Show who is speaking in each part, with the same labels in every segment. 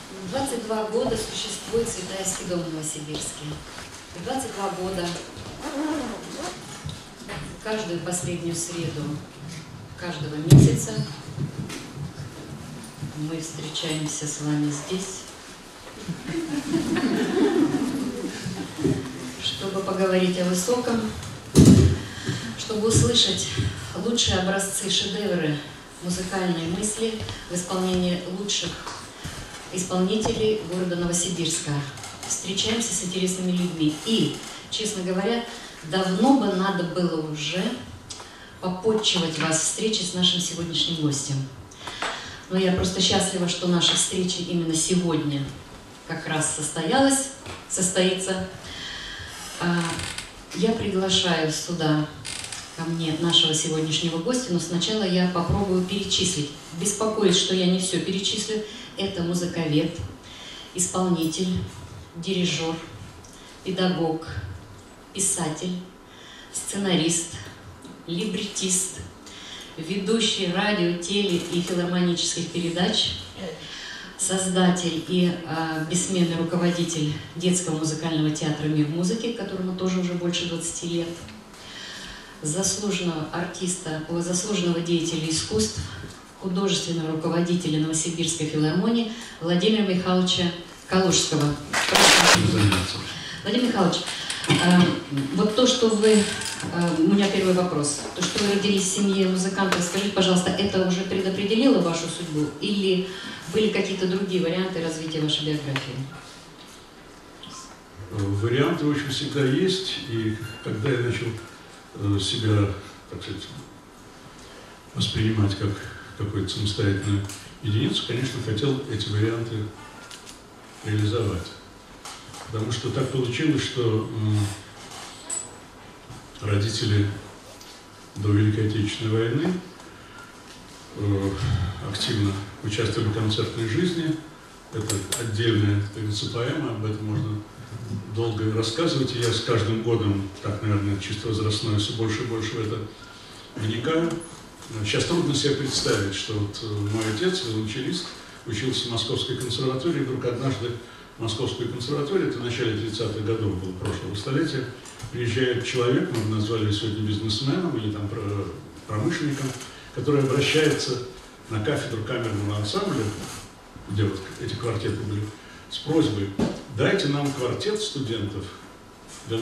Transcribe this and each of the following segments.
Speaker 1: 22 года существует Цветаевский дом в Новосибирске. И 22 года каждую последнюю среду каждого месяца мы встречаемся с вами здесь, чтобы поговорить о высоком, чтобы услышать лучшие образцы, шедевры музыкальной мысли в исполнении лучших исполнителей города Новосибирска. Встречаемся с интересными людьми. И, честно говоря, давно бы надо было уже попотчевать вас встречи с нашим сегодняшним гостем. Но я просто счастлива, что наша встреча именно сегодня как раз состоится. Я приглашаю сюда ко мне нашего сегодняшнего гостя, но сначала я попробую перечислить. Беспокоюсь, что я не все перечислю. Это музыковед, исполнитель, дирижер, педагог, писатель, сценарист, либреттист, ведущий радио, теле и филармонических передач, создатель и бессменный руководитель детского музыкального театра «Мир музыки», которому тоже уже больше 20 лет, заслуженного артиста, заслуженного деятеля искусств, художественного руководителя Новосибирской филармонии Владимира Михайловича Калужского. Владимир Михайлович, вот то, что вы... У меня первый вопрос. То, что вы родились в семье музыкантов, скажите, пожалуйста, это уже предопределило вашу судьбу? Или были какие-то другие варианты развития вашей биографии?
Speaker 2: Варианты, в общем, всегда есть. И когда я начал себя, так сказать, воспринимать как какую-то самостоятельную единицу, конечно, хотел эти варианты реализовать. Потому что так получилось, что родители до Великой Отечественной войны активно участвовали в концертной жизни. Это отдельная, как говорится, поэма, об этом можно долго рассказывать. И я с каждым годом, так, наверное, чисто возрастное, все больше и больше в это вникаю. Сейчас трудно себе представить, что вот мой отец, виолончелист, учился в Московской консерватории, и вдруг однажды в Московскую консерваторию, это в начале 30-х годов было прошлого столетия, приезжает человек, мы его назвали сегодня бизнесменом или там промышленником, который обращается на кафедру камерного ансамбля, где вот эти квартеты были, с просьбой: дайте нам квартет студентов для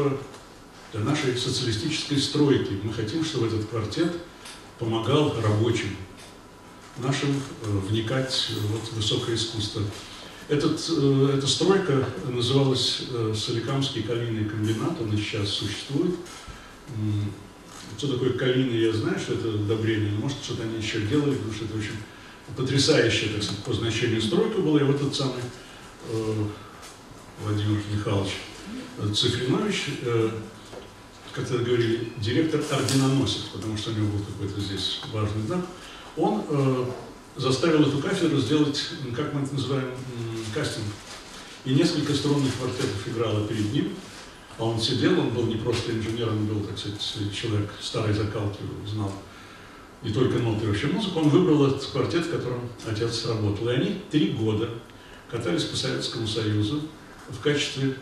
Speaker 2: нашей социалистической стройки. Мы хотим, чтобы этот квартет помогал рабочим нашим вникать в высокое искусство. Эта стройка называлась Соликамский калийный комбинат, он и сейчас существует. Что такое калийный, я знаю, что это удобрение, может, что-то они еще делали, потому что это очень потрясающая, так сказать, по значению стройка была. И вот этот самый Владимир Михайлович Цифринович, как тогда говорили, директор-орденоносец, потому что у него был какой-то здесь важный знак, он заставил эту кафедру сделать, как мы это называем, кастинг. И несколько струнных квартетов играло перед ним, а он сидел, он был не просто инженер, он был, так сказать, человек старой закалки, знал не только ноты, и вообще музыку. Он выбрал этот квартет, в котором отец работал. И они 3 года катались по Советскому Союзу в качестве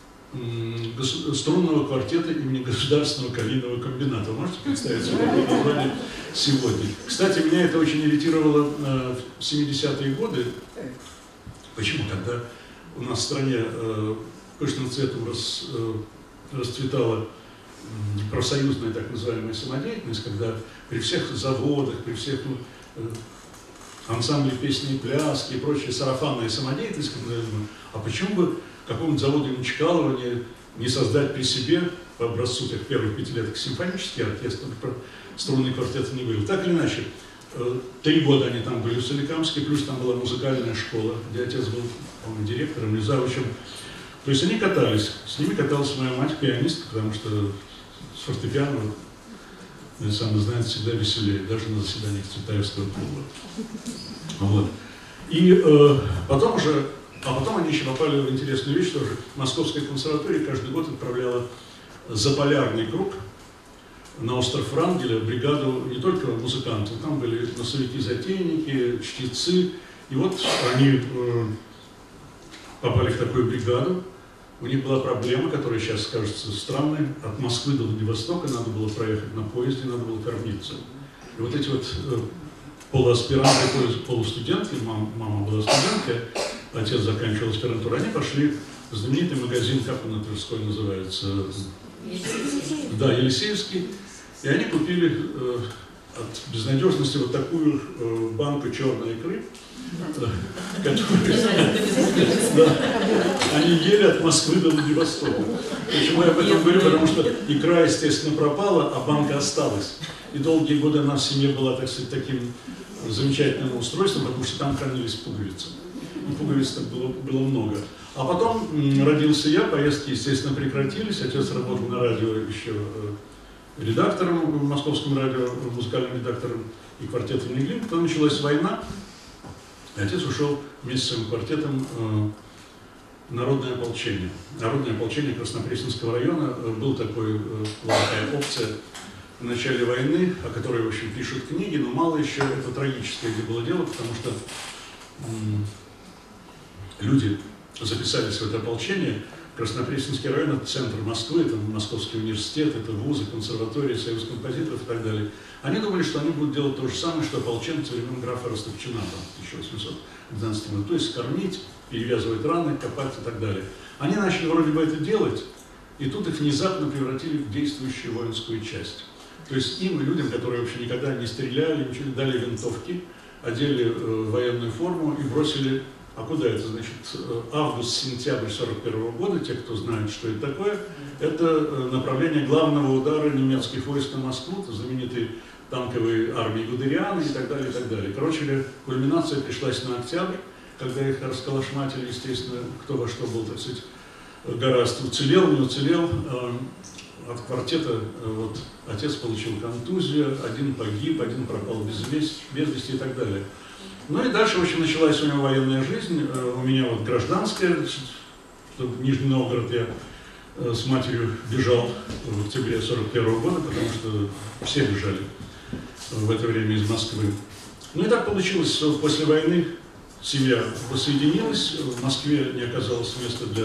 Speaker 2: струнного квартета имени Государственного калийного комбината. Вы можете представить себе такое название сегодня? Кстати, меня это очень ирритировало в 70-е годы. Почему? Когда у нас в стране пышным цветом расцветала профсоюзная так называемая самодеятельность, когда при всех заводах, при всех ансамбле песни и пляски и прочая сарафанная самодеятельность, а почему бы какому-нибудь заводу имени Чкалова не создать при себе, по образцу тех первых 5-леток, симфонический оркестр, струнный квартет не был. Так или иначе, 3 года они там были в Соликамске, плюс там была музыкальная школа, где отец был, по-моему, директором или завучем. То есть они катались, с ними каталась моя мать, пианистка, потому что с фортепиано, сам знает, всегда веселее, даже на заседаниях Цветаевского клуба. Вот. И потом они еще попали в интересную вещь, тоже Московская консерватория каждый год отправляла заполярный круг на остров Врангеля бригаду не только музыкантов, там были носовики-затейники, чтецы. И вот они попали в такую бригаду. У них была проблема, которая сейчас кажется странной. От Москвы до Владивостока надо было проехать на поезде, надо было кормиться. И вот эти вот полуаспиранты, полустудентки, мама была студенткой, отец заканчивал аспирантуру, они пошли в знаменитый магазин, как он на Тверской называется?
Speaker 1: Елисеевский.
Speaker 2: Да, Елисеевский. И они купили от безнадежности вот такую банку черной икры, они ели от Москвы до Владивостока. Почему я об этом говорю? Потому что икра, естественно, пропала, а банка осталась. И долгие годы она в семье была, так сказать, таким замечательным устройством, потому что там хранились пуговицы. И пуговиц так было много. А потом родился я, поездки, естественно, прекратились. Отец работал на радио еще редактором в Московском радио, музыкальным редактором и квартетом Неглин. Потом началась война, и отец ушел вместе с своим квартетом в Народное ополчение. Народное ополчение Краснопресненского района был такая опция в начале войны, о которой, в общем, пишут книги, но мало еще это трагическое где было дело, потому что люди записались в это ополчение. Краснопресненский район – это центр Москвы, это Московский университет, это вузы, консерватории, союз композиторов и так далее. Они думали, что они будут делать то же самое, что ополченцы времен графа Ростовчина, в 1812 году, то есть кормить, перевязывать раны, копать и так далее. Они начали вроде бы это делать, и тут их внезапно превратили в действующую воинскую часть. То есть им, людям, которые вообще никогда не стреляли, ничего, дали винтовки, одели военную форму и бросили. А куда это? Значит, август-сентябрь 1941 года, те, кто знает, что это такое, это направление главного удара немецких войск на Москву, это знаменитые танковые армии Гудериана и так далее, и так далее. Короче говоря, кульминация пришлась на октябрь, когда их расколошматили, естественно, кто во что был, так сказать, гораздо уцелел, не уцелел. От квартета вот, отец получил контузию, один погиб, один пропал без вести и так далее. Ну и дальше, в общем, началась у него военная жизнь, у меня вот гражданская, в Нижний Новгород я с матерью бежал в октябре 1941 года, потому что все бежали в это время из Москвы. Ну и так получилось, что после войны семья воссоединилась, в Москве не оказалось места для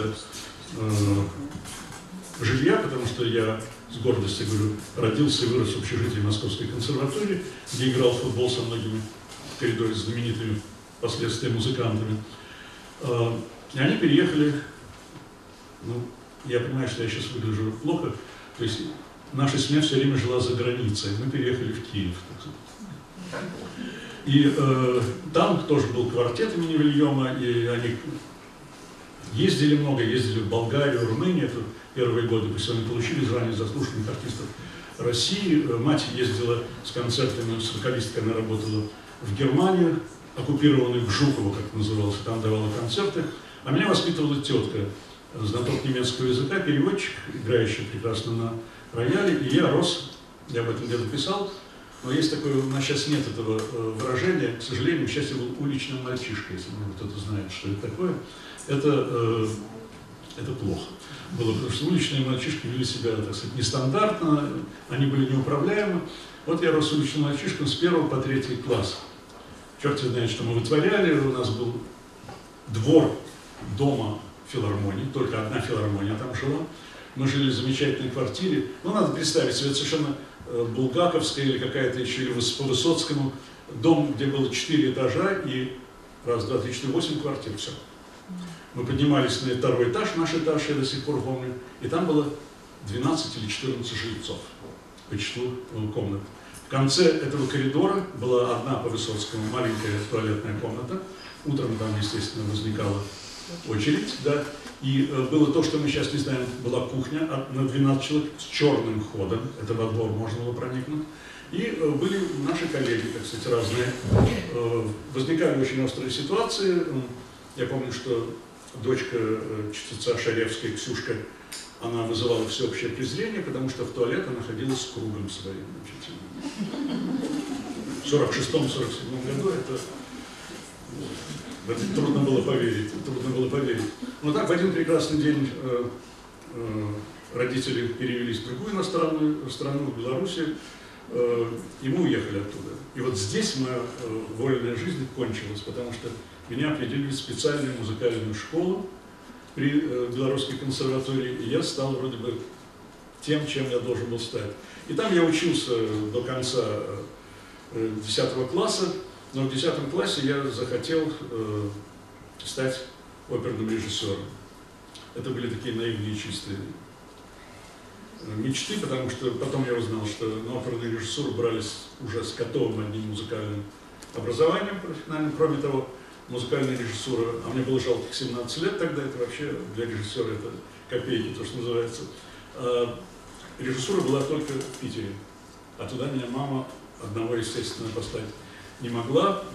Speaker 2: жилья, потому что я с гордостью говорю, родился и вырос в общежитии Московской консерватории, где играл в футбол со многими в коридоре с знаменитыми впоследствии музыкантами. И они переехали, ну, я понимаю, что я сейчас выгляжу плохо, то есть наша семья все время жила за границей, мы переехали в Киев. И там тоже был квартет имени Вильома, и они ездили много, ездили в Болгарию, Румынию, это первые годы, то есть они получили звание заслуженных артистов России. Мать ездила с концертами, с вокалисткой, она работала в Германию, оккупированную в Жуково, как называлось, там давала концерты. А меня воспитывала тетка, знаток немецкого языка, переводчик, играющий прекрасно на рояле. И я рос, я об этом где-то писал, но есть такое, у нас сейчас нет этого выражения, к сожалению, к счастью, был уличным мальчишкой, если кто-то знает, что это такое. Это плохо было, потому что уличные мальчишки вели себя, так сказать, нестандартно, они были неуправляемы. Вот я рос уличным мальчишкой с 1 по 3 класс. Черт знает, что мы вытворяли. У нас был двор дома филармонии, только одна филармония там жила. Мы жили в замечательной квартире. Ну, надо представить себе совершенно булгаковская или какая-то еще, или по Высоцкому, дом, где было 4 этажа и раз, два, три, 4, 8 квартир, все. Мы поднимались на 2-й этаж, наш этаж, я до сих пор помню, и там было 12 или 14 жильцов по числу комнат. В конце этого коридора была одна по Высоцкому маленькая туалетная комната. Утром там, естественно, возникала очередь, да. И было то, что мы сейчас не знаем, была кухня на 12 человек с черным ходом, это во двор можно было проникнуть. И были наши коллеги, так сказать, разные. Возникали очень острые ситуации. Я помню, что дочка чтеца Шаревской, Ксюшка, она вызывала всеобщее презрение, потому что в туалет она ходила с кругом своим. В 1946-1947 году это трудно было поверить. Но так в один прекрасный день родители перевелись в другую иностранную страну, в Белоруссию, и мы уехали оттуда. И вот здесь моя вольная жизнь кончилась, потому что меня определили в специальную музыкальную школу, при Белорусской консерватории, и я стал вроде бы тем, чем я должен был стать. И там я учился до конца 10 класса, но в 10 классе я захотел стать оперным режиссером. Это были такие наивные чистые мечты, потому что потом я узнал, что на оперную режиссуру брались уже с готовым одним музыкальным образованием профессиональным. Кроме того, музыкальная режиссура, а мне было жалко 17 лет тогда, это вообще для режиссера это копейки, то, что называется. Режиссура была только в Питере, а туда меня мама одного, естественно, послать не могла,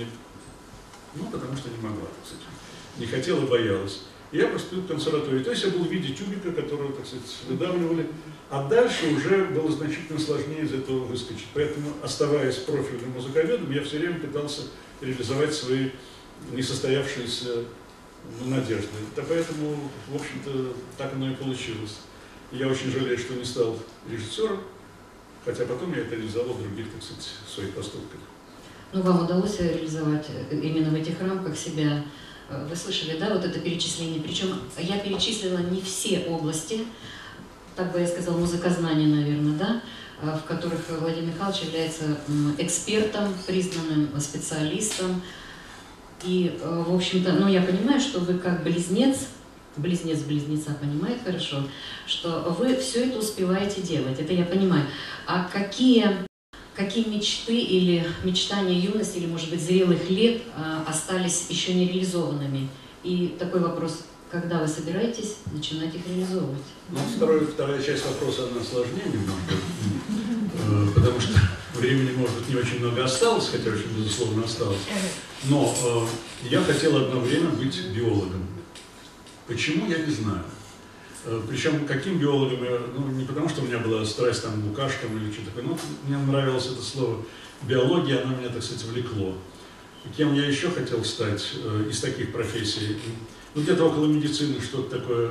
Speaker 2: потому что не могла, так сказать, не хотела, боялась. И я поступил в консерваторию. То есть я был в виде тюбика, которого, так сказать, выдавливали, а дальше уже было значительно сложнее из этого выскочить. Поэтому, оставаясь профильным музыковедом, я все время пытался реализовать свои несостоявшиеся надежды. Да поэтому, в общем-то, так оно и получилось. Я очень жалею, что не стал режиссером, хотя потом я это реализовал в других, так сказать, своих поступках.
Speaker 1: Ну, вам удалось реализовать именно в этих рамках себя? Вы слышали, да, вот это перечисление? Причем я перечислила не все области, так бы я сказала, музыкознания, наверное, да, в которых Владимир Михайлович является экспертом, признанным специалистом. И, в общем-то, ну, я понимаю, что вы как близнец близнеца понимает хорошо, что вы все это успеваете делать, это я понимаю. А какие мечты или мечтания юности, или, может быть, зрелых лет остались еще не реализованными? И такой вопрос, когда вы собираетесь начинать их реализовывать?
Speaker 2: Ну, вторая часть вопроса, она сложнее немного, потому что времени, может быть, не очень много осталось, хотя очень, безусловно, осталось. Но я хотел одно время быть биологом. Почему, я не знаю. Причем каким биологом я, не потому что у меня была страсть там, к букашкам или что-то такое, но мне нравилось это слово биология, оно меня, так сказать, влекло. И кем я еще хотел стать из таких профессий? Ну, где-то около медицины что-то такое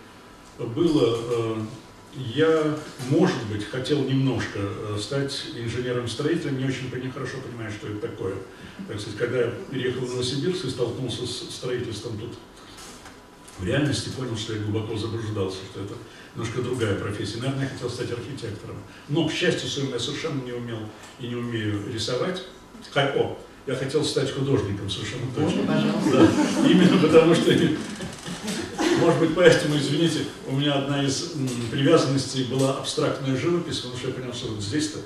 Speaker 2: было. Я, может быть, хотел немножко стать инженером-строителем, не очень хорошо понимаю, что это такое. Так сказать, когда я переехал в Новосибирск и столкнулся с строительством тут, в реальности понял, что я глубоко заблуждался, что это немножко другая профессия. Наверное, я хотел стать архитектором. Но, к счастью своему, я совершенно не умел и не умею рисовать. Я хотел стать художником, совершенно точно. Да, именно потому что, может быть, поэтому, извините, у меня одна из привязанностей была абстрактная живопись, потому что я понял, что вот здесь-то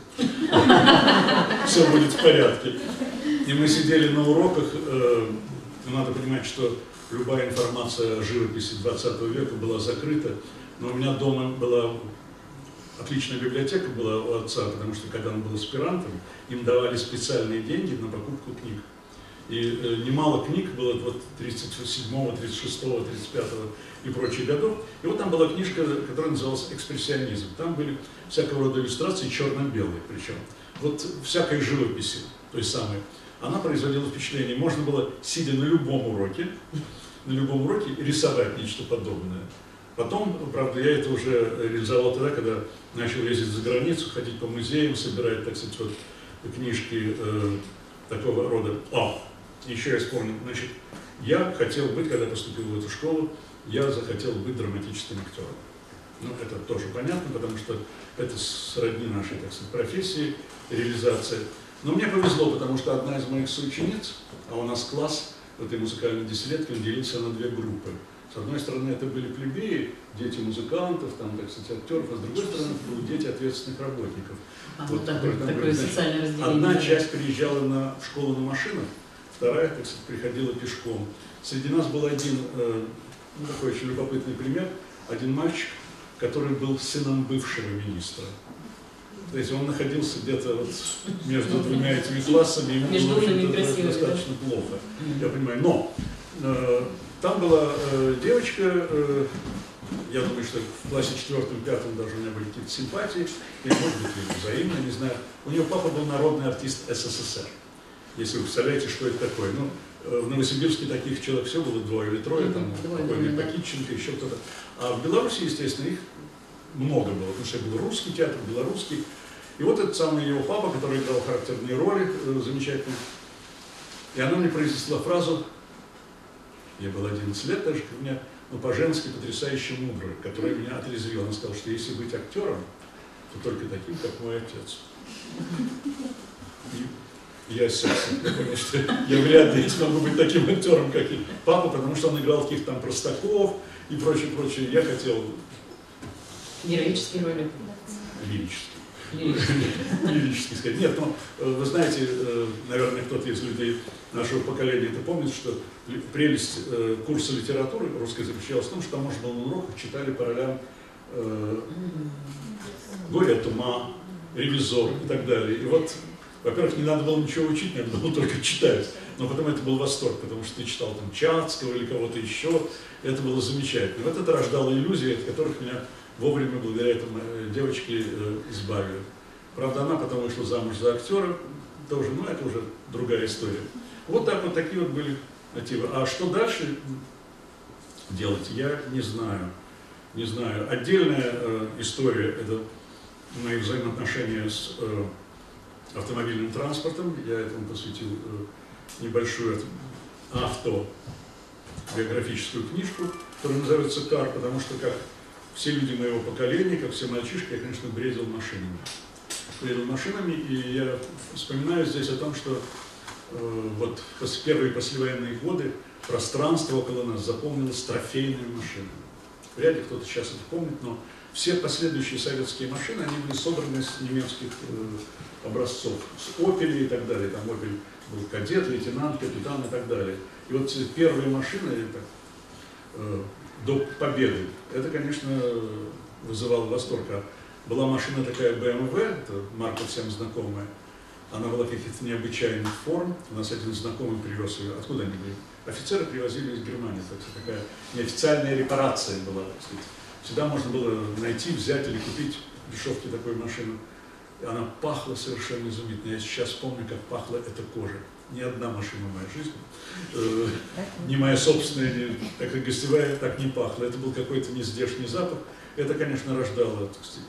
Speaker 2: все будет в порядке. И мы сидели на уроках, надо понимать, что любая информация о живописи 20 века была закрыта, но у меня дома была отличная библиотека была у отца, потому что когда он был аспирантом, им давали специальные деньги на покупку книг. И немало книг было вот 37-го, 36-го, 35-го и прочих годов. И вот там была книжка, которая называлась «Экспрессионизм». Там были всякого рода иллюстрации, черно-белые причем. Вот всякой живописи, той самой, она производила впечатление. Можно было, сидя на любом уроке, рисовать нечто подобное. Потом, правда, я это уже реализовал тогда, когда начал ездить за границу, ходить по музеям, собирать, так сказать, вот книжки такого рода. Еще я вспомнил, значит, я хотел быть, когда поступил в эту школу, я захотел быть драматическим актером. Ну, это тоже понятно, потому что это сродни нашей, так сказать, профессии, реализация. Но мне повезло, потому что одна из моих соучениц, а у нас класс в этой музыкальной десятилетке, он делился на две группы. С одной стороны, это были плебеи, дети музыкантов, там, так сказать, актеров, а с другой стороны, это были дети ответственных работников. Вот,
Speaker 1: такое социальное разделение.
Speaker 2: Одна часть приезжала в школу на машинах, вторая, так сказать, приходила пешком. Среди нас был один, такой очень любопытный пример, один мальчик, который был сыном бывшего министра. То есть он находился где-то вот между двумя этими классами, ему было достаточно плохо, я понимаю. Но там была девочка, я думаю, что в классе 4-5 даже у меня были какие-то симпатии, и, может быть, и взаимно, не знаю. У нее папа был народный артист СССР. Если вы представляете, что это такое. Ну, в Новосибирске таких человек все было 2 или 3, там покойный Пакитченко, еще кто-то. А в Беларуси, естественно, их много было, потому что был русский театр, белорусский. И вот этот самый его папа, который играл характерные роли замечательные, и она мне произнесла фразу, я был 11 лет, даже как у меня но по-женски потрясающе мудрая, которая меня отрезвила. Она сказала, что если быть актером, то только таким, как мой отец. И я понял, что я вряд ли смогу быть таким актером, как и папа, потому что он играл каких-то там простаков и прочее. Я хотел...
Speaker 1: Героические роли.
Speaker 2: Лирически сказать. Нет, но вы знаете, наверное, кто-то из людей нашего поколения это помнит, что прелесть курса литературы русской заключалась в том, что там можно было на уроках читали по ролям «Горе от ума», «Ревизор» и так далее. И вот, во-первых, не надо было ничего учить, надо было только читать. Но потом это был восторг, потому что ты читал там Чацкого или кого-то еще. Это было замечательно. Вот это рождало иллюзии, от которых меня вовремя, благодаря этому девочке, избавили. Правда, она потом вышла замуж за актера тоже, но это уже другая история. Вот так вот такие вот были мотивы. А что дальше делать, я не знаю. Не знаю. Отдельная история – это мои взаимоотношения с автомобильным транспортом. Я этому посвятил небольшую автобиографическую книжку, которая называется «Кар», потому что, как все люди моего поколения, как все мальчишки, я, конечно, бредил машинами. И я вспоминаю здесь о том, что вот в первые послевоенные годы пространство около нас заполнилось трофейными машинами. Вряд ли кто-то сейчас это помнит, но все последующие советские машины, они были собраны с немецких образцов, с «Опелей» и так далее. Там «Опель» был кадет, лейтенант, капитан и так далее. И вот первые машины до победы, это, конечно, вызывало восторг. А была машина такая BMW, это марка всем знакомая, она была каких-то необычайных форм. У нас один знакомый привез ее. Откуда они были? Офицеры привозили из Германии. Такая неофициальная репарация была. Так сказать. Всегда можно было найти, взять или купить в дешевке такую машину. И она пахла совершенно изумительно. Я сейчас помню, как пахла эта кожа. Ни одна машина в моей жизни, ни моя собственная, ни такая гостевая, так не пахла. Это был какой-то нездешний запах. Это, конечно, рождало, так сказать,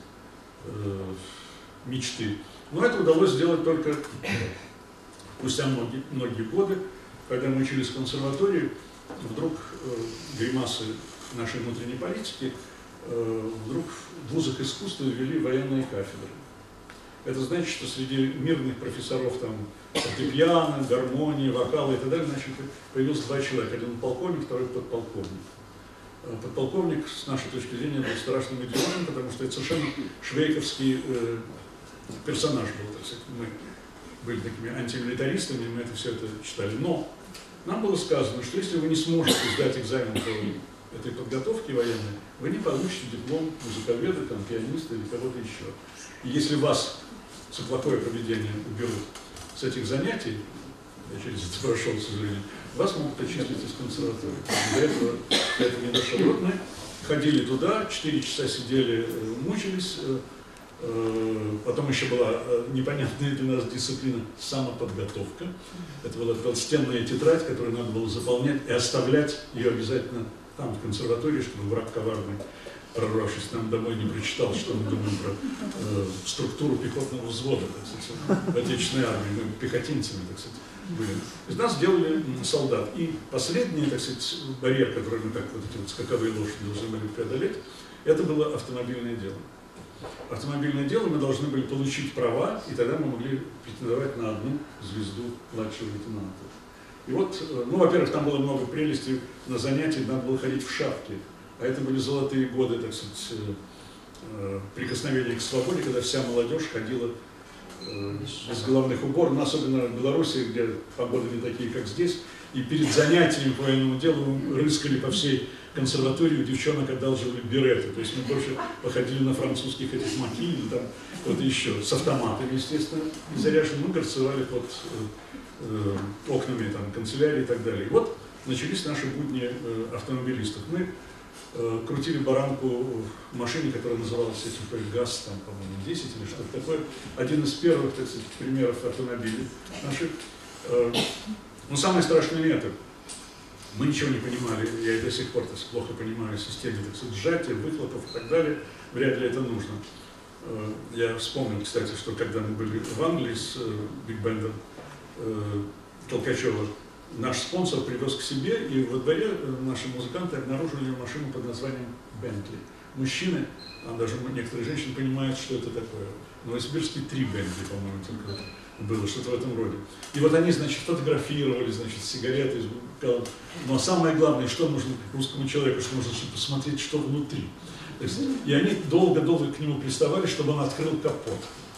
Speaker 2: мечты. Но это удалось сделать только спустя многие годы, когда мы учились в консерватории, вдруг гримасы нашей внутренней политики, вдруг в вузах искусства ввели военные кафедры. Это значит, что среди мирных профессоров там фортепиано, гармонии, вокала и так далее, значит, появился два человека. Один полковник, второй подполковник. Подполковник, с нашей точки зрения, был страшным идиотом, потому что это совершенно швейковский персонаж был. Так сказать. Мы были такими антимилитаристами, мы это все это читали. Но нам было сказано, что если вы не сможете сдать экзамен по этой подготовке военной, вы не получите диплом музыковеда, там, пианиста или кого-то еще. И если вас за плохое поведение уберут с этих занятий, я через это прошел, к сожалению, вас могут очистить из консерватории. До этого не дошло. Вот мы ходили туда, 4 часа сидели, мучились. Потом еще была непонятная для нас дисциплина самоподготовка. Это была толстенная тетрадь, которую надо было заполнять и оставлять ее обязательно там, в консерватории, чтобы враг коварный, прорвавшись нам домой, не прочитал, что мы думаем про структуру пехотного взвода, так сказать, в Отечественной армии. Мы пехотинцами, так сказать, были. Из нас делали солдат. И последний, так сказать, барьер, который мы так, вот эти вот скаковые лошади должны были преодолеть, это было автомобильное дело. Автомобильное дело мы должны были получить права, и тогда мы могли претендовать на одну звезду младшего лейтенанта. И вот, ну, во-первых, там было много прелестей, на занятия надо было ходить в шапке. А это были золотые годы, так сказать, прикосновения к свободе, когда вся молодежь ходила без головных уборов, но особенно в Беларуси, где погоды не такие, как здесь. И перед занятиями по военному делу мы рыскали по всей консерватории, у девчонок одалживали береты. То есть мы больше походили на французских этих маки или там кто-то еще, с автоматами, естественно, и заряжены. Мы горцевали под окнами там, канцелярии и так далее. И вот начались наши будни автомобилистов. Мы крутили баранку в машине, которая называлась ГАЗ, там, по-моему, 10 или что-то такое. Один из первых, так сказать, примеров автомобилей наших. Но самое страшное не это. Мы ничего не понимали, я и до сих пор плохо понимаю систему, так сказать, сжатия, выхлопов и так далее. Вряд ли это нужно. Я вспомнил, кстати, что когда мы были в Англии с биг-бендом Толкачева, наш спонсор привез к себе, и во дворе наши музыканты обнаружили машину под названием «Бентли». Мужчины, а даже некоторые женщины понимают, что это такое. В Новосибирске 3 Бентли, по-моему, только было, что-то в этом роде. И вот они, значит, фотографировали, значит, сигареты. Но самое главное, что нужно русскому человеку, что нужно посмотреть, что внутри. То есть, и они долго-долго к нему приставали, чтобы он открыл капот.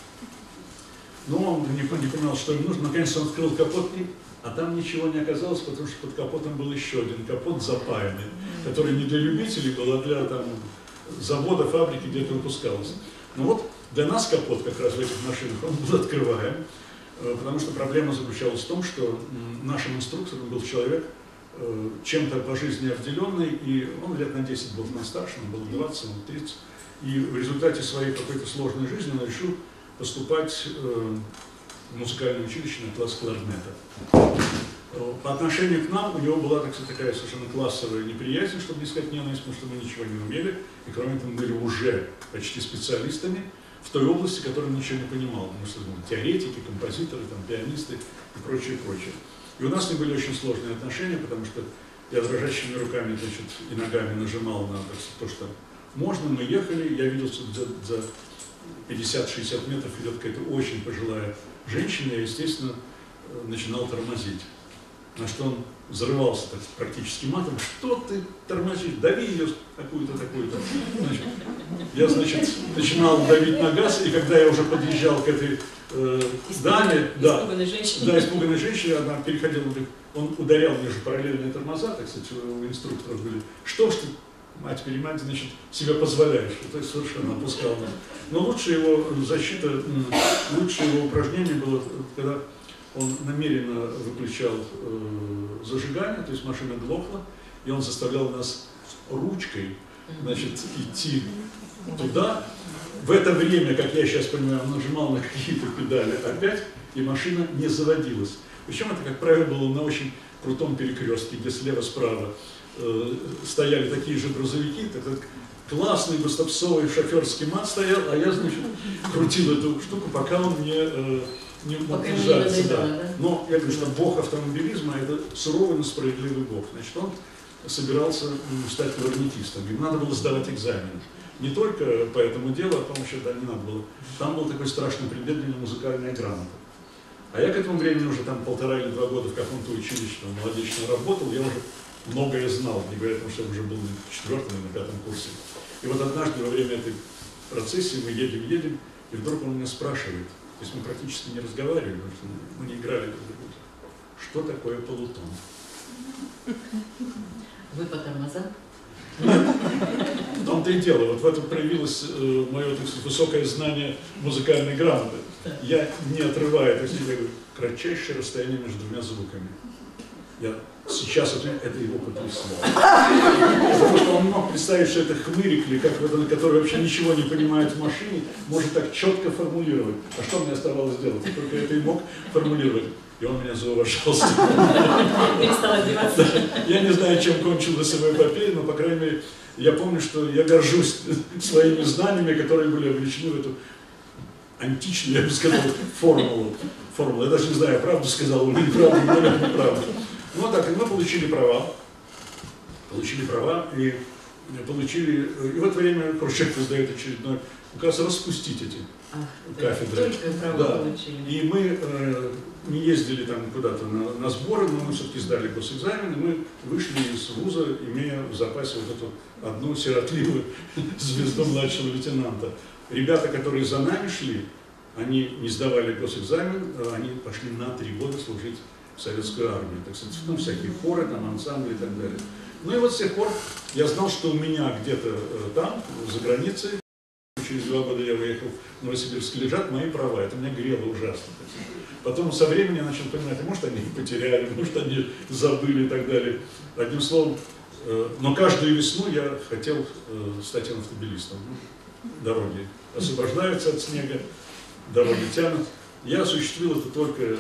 Speaker 2: Но он не понимал, что им нужно. Наконец он открыл капот, а там ничего не оказалось, потому что под капотом был еще один капот запаянный, который не для любителей был, а для там, завода, фабрики, где это выпускалось. Но вот для нас капот как раз в этих машинах, он был открываем, потому что проблема заключалась в том, что нашим инструктором был человек, чем-то по жизни обделенный, и он лет на 10 был нас старше, он был 20, он 30, и в результате своей какой-то сложной жизни он решил поступать в музыкальное училище на класс кларнета. По отношению к нам у него была такая совершенно классовая неприязнь, чтобы не сказать ненависть, потому что мы ничего не умели, и кроме того мы были уже почти специалистами в той области, которой он ничего не понимал, потому что теоретики, композиторы, там, пианисты и прочее, прочее. И у нас с ним были очень сложные отношения, потому что я дрожащими руками, значит, и ногами нажимал на то, что можно, мы ехали, я видел, что за 50-60 метров идет какая-то очень пожилая женщина, я, естественно, начинал тормозить. На что он взрывался так, практически матом: что ты тормозишь, дави ее какую-то такую-то. Я, значит, начинал давить на газ, и когда я уже подъезжал к этой даме, испуганной женщине, она переходила, он ударял между параллельные тормоза, так сказать, у инструкторов были. Что ж ты, мать перемать, значит, себе позволяешь? Это совершенно опускал. Но лучшая его защита, лучшее его упражнение было, когда он намеренно выключал зажигание, то есть машина глохла, и он заставлял нас ручкой, значит, идти туда. В это время, как я сейчас понимаю, он нажимал на какие-то педали опять, и машина не заводилась. Причем это, как правило, было на очень крутом перекрестке, где слева-справа стояли такие же грузовики, так классный двустопсовый шоферский мат стоял, а я, значит, крутил эту штуку, пока он не мог держаться. Да. Но я говорю, что бог автомобилизма – это суровый, но справедливый бог. Значит, он собирался стать кларнетистом. Ему надо было сдавать экзамен. Не только по этому делу, а по-моему, еще не надо было. Там был такой страшный предмет для музыкальная грамота. А я к этому времени уже там 1,5 или 2 года в каком-то училище молодечно работал, я уже многое знал, не говоря о том, что я уже был на 4-м или на 5-м курсе. И вот однажды во время этой процессии мы едем, и вдруг он меня спрашивает, то есть мы практически не разговаривали, потому что мы не играли друг друга, что такое полутон?
Speaker 1: Вы по тормозам?
Speaker 2: В том-то и дело, вот в этом проявилось мое, так сказать, высокое знание музыкальной грамоты. Я не отрываю, то есть я говорю, кратчайшее расстояние между двумя звуками. Я сейчас это его потрясло. Потому что он мог представить, что это хмырик, или как вот, который вообще ничего не понимает в машине, может так четко формулировать. А что мне оставалось делать? Я только это и мог формулировать. И он меня зауважал.
Speaker 1: Перестал одеваться.
Speaker 2: Я не знаю, чем кончилась его эпопея, но, по крайней мере, я помню, что я горжусь своими знаниями, которые были облечены в эту античную, я бы сказал, формулу. Я даже не знаю, правду сказал или неправду, но неправду. Ну так, и мы получили права, и в это время Хрущев издает очередной указ распустить эти кафедры. Да. И мы не ездили там куда-то на сборы, но мы все-таки сдали госэкзамен, и мы вышли из вуза, имея в запасе вот эту одну сиротливую звезду младшего лейтенанта. Ребята, которые за нами шли, они не сдавали госэкзамен, они пошли на 3 года служить в советскую армию, так сказать, ну, всякие хоры, там, ансамбли и так далее. Ну и вот с тех пор я знал, что у меня где-то там, за границей, через 2 года я выехал в Новосибирск, лежат мои права, это меня грело ужасно. Потом со временем я начал понимать, может они их потеряли, может они забыли и так далее. Одним словом, но каждую весну я хотел стать автомобилистом. Дороги освобождаются от снега, дороги тянут. Я осуществил это только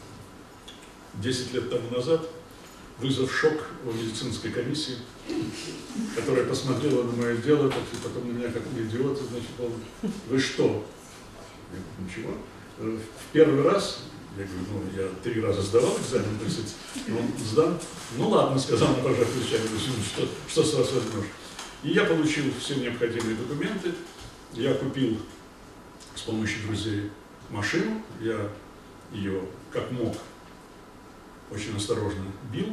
Speaker 2: 10 лет тому назад, вызвав шок у медицинской комиссии, которая посмотрела на мое дело, и потом на меня как на идиота, значит, вы что? Я говорю, ничего. В первый раз, Я говорю, ну, я 3 раза сдавал экзамен, он сдан. Ну ладно, сказал, на пожав плечами, что с вас возьмешь. И я получил все необходимые документы, я купил с помощью друзей машину, я ее как мог очень осторожно бил.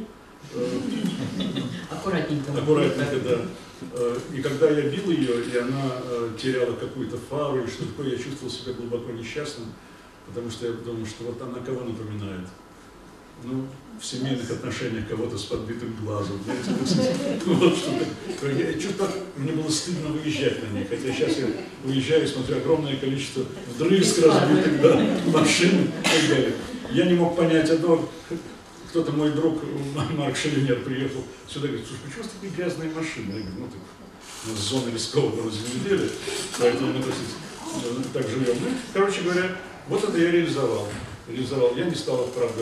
Speaker 1: Аккуратненько.
Speaker 2: Аккуратненько, да. И когда я бил ее, и она теряла какую-то фару или что такое, я чувствовал себя глубоко несчастным, потому что я думал, что вот она кого напоминает? Ну, в семейных отношениях кого-то с подбитым глазом. Вот что-то. Мне было стыдно выезжать на ней, хотя сейчас я уезжаю, смотрю огромное количество вдрызг разбитых, да, машин и так далее. Я не мог понять одно. Кто-то, мой друг Марк Шеллинер, приехал сюда и говорит, слушай, почему у вас такие грязные машины? Я говорю, ну так, с зоны рискованного земледелия, поэтому мы так живем. Ну, короче говоря, вот это я реализовал. Я не стал, правда,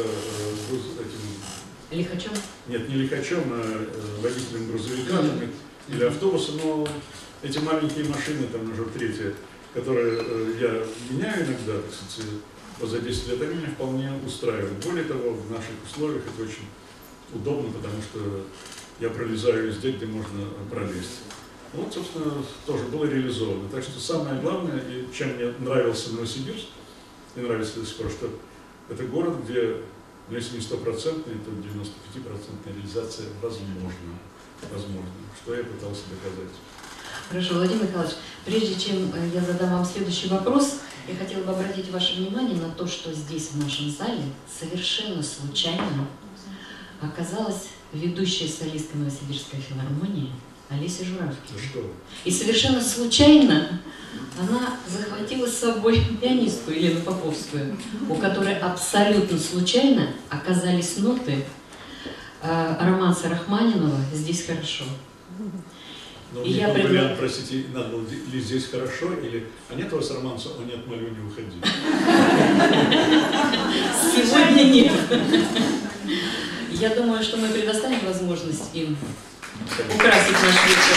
Speaker 2: этим...
Speaker 1: Лихачом?
Speaker 2: Нет, не лихачом, а водителем грузовика или автобуса, но эти маленькие машины, там уже третья, которые я меняю иногда, так сказать, за 10 лет, они меня вполне устраивают. Более того, в наших условиях это очень удобно, потому что я пролезаю везде, где можно пролезть. Вот, собственно, тоже было реализовано. Так что самое главное, и чем мне нравился Новосибирск, и нравится до сих пор, что это город, где, ну, если не 100%, то 95% реализация возможна. Что я пытался доказать.
Speaker 1: Хорошо, Владимир Михайлович, прежде чем я задам вам следующий вопрос, я хотела бы обратить ваше внимание на то, что здесь, в нашем зале, совершенно случайно оказалась ведущая солистка Новосибирской филармонии Олеся Журавкина. И совершенно случайно она захватила с собой пианистку Елену Поповскую, у которой абсолютно случайно оказались ноты романса Рахманинова «Здесь хорошо».
Speaker 2: Но и я вариант, простите, надо было ли здесь хорошо, или а нет у вас романса «О нет, молю, не уходи».
Speaker 1: Сегодня нет. Я думаю, что мы предоставим возможность им украсить наш вечер.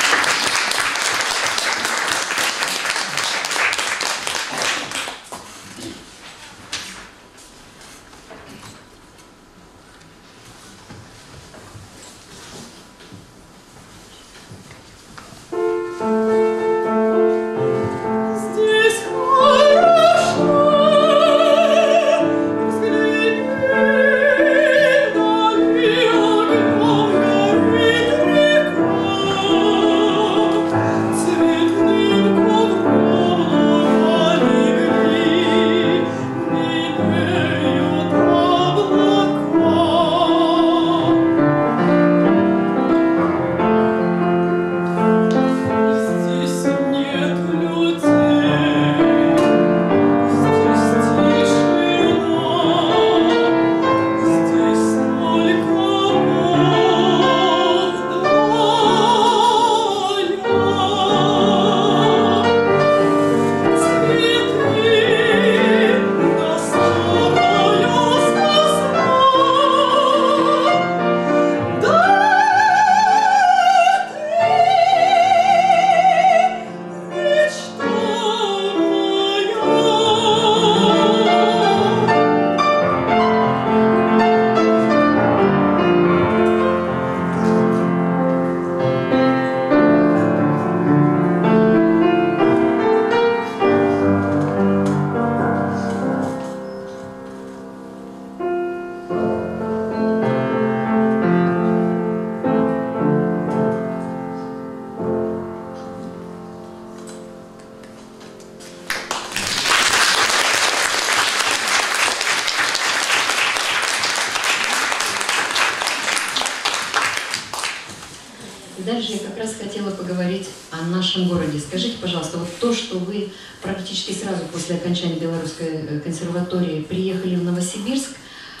Speaker 1: Дальше я как раз хотела поговорить о нашем городе. Скажите, пожалуйста, вот то, что вы практически сразу после окончания Белорусской консерватории приехали в Новосибирск,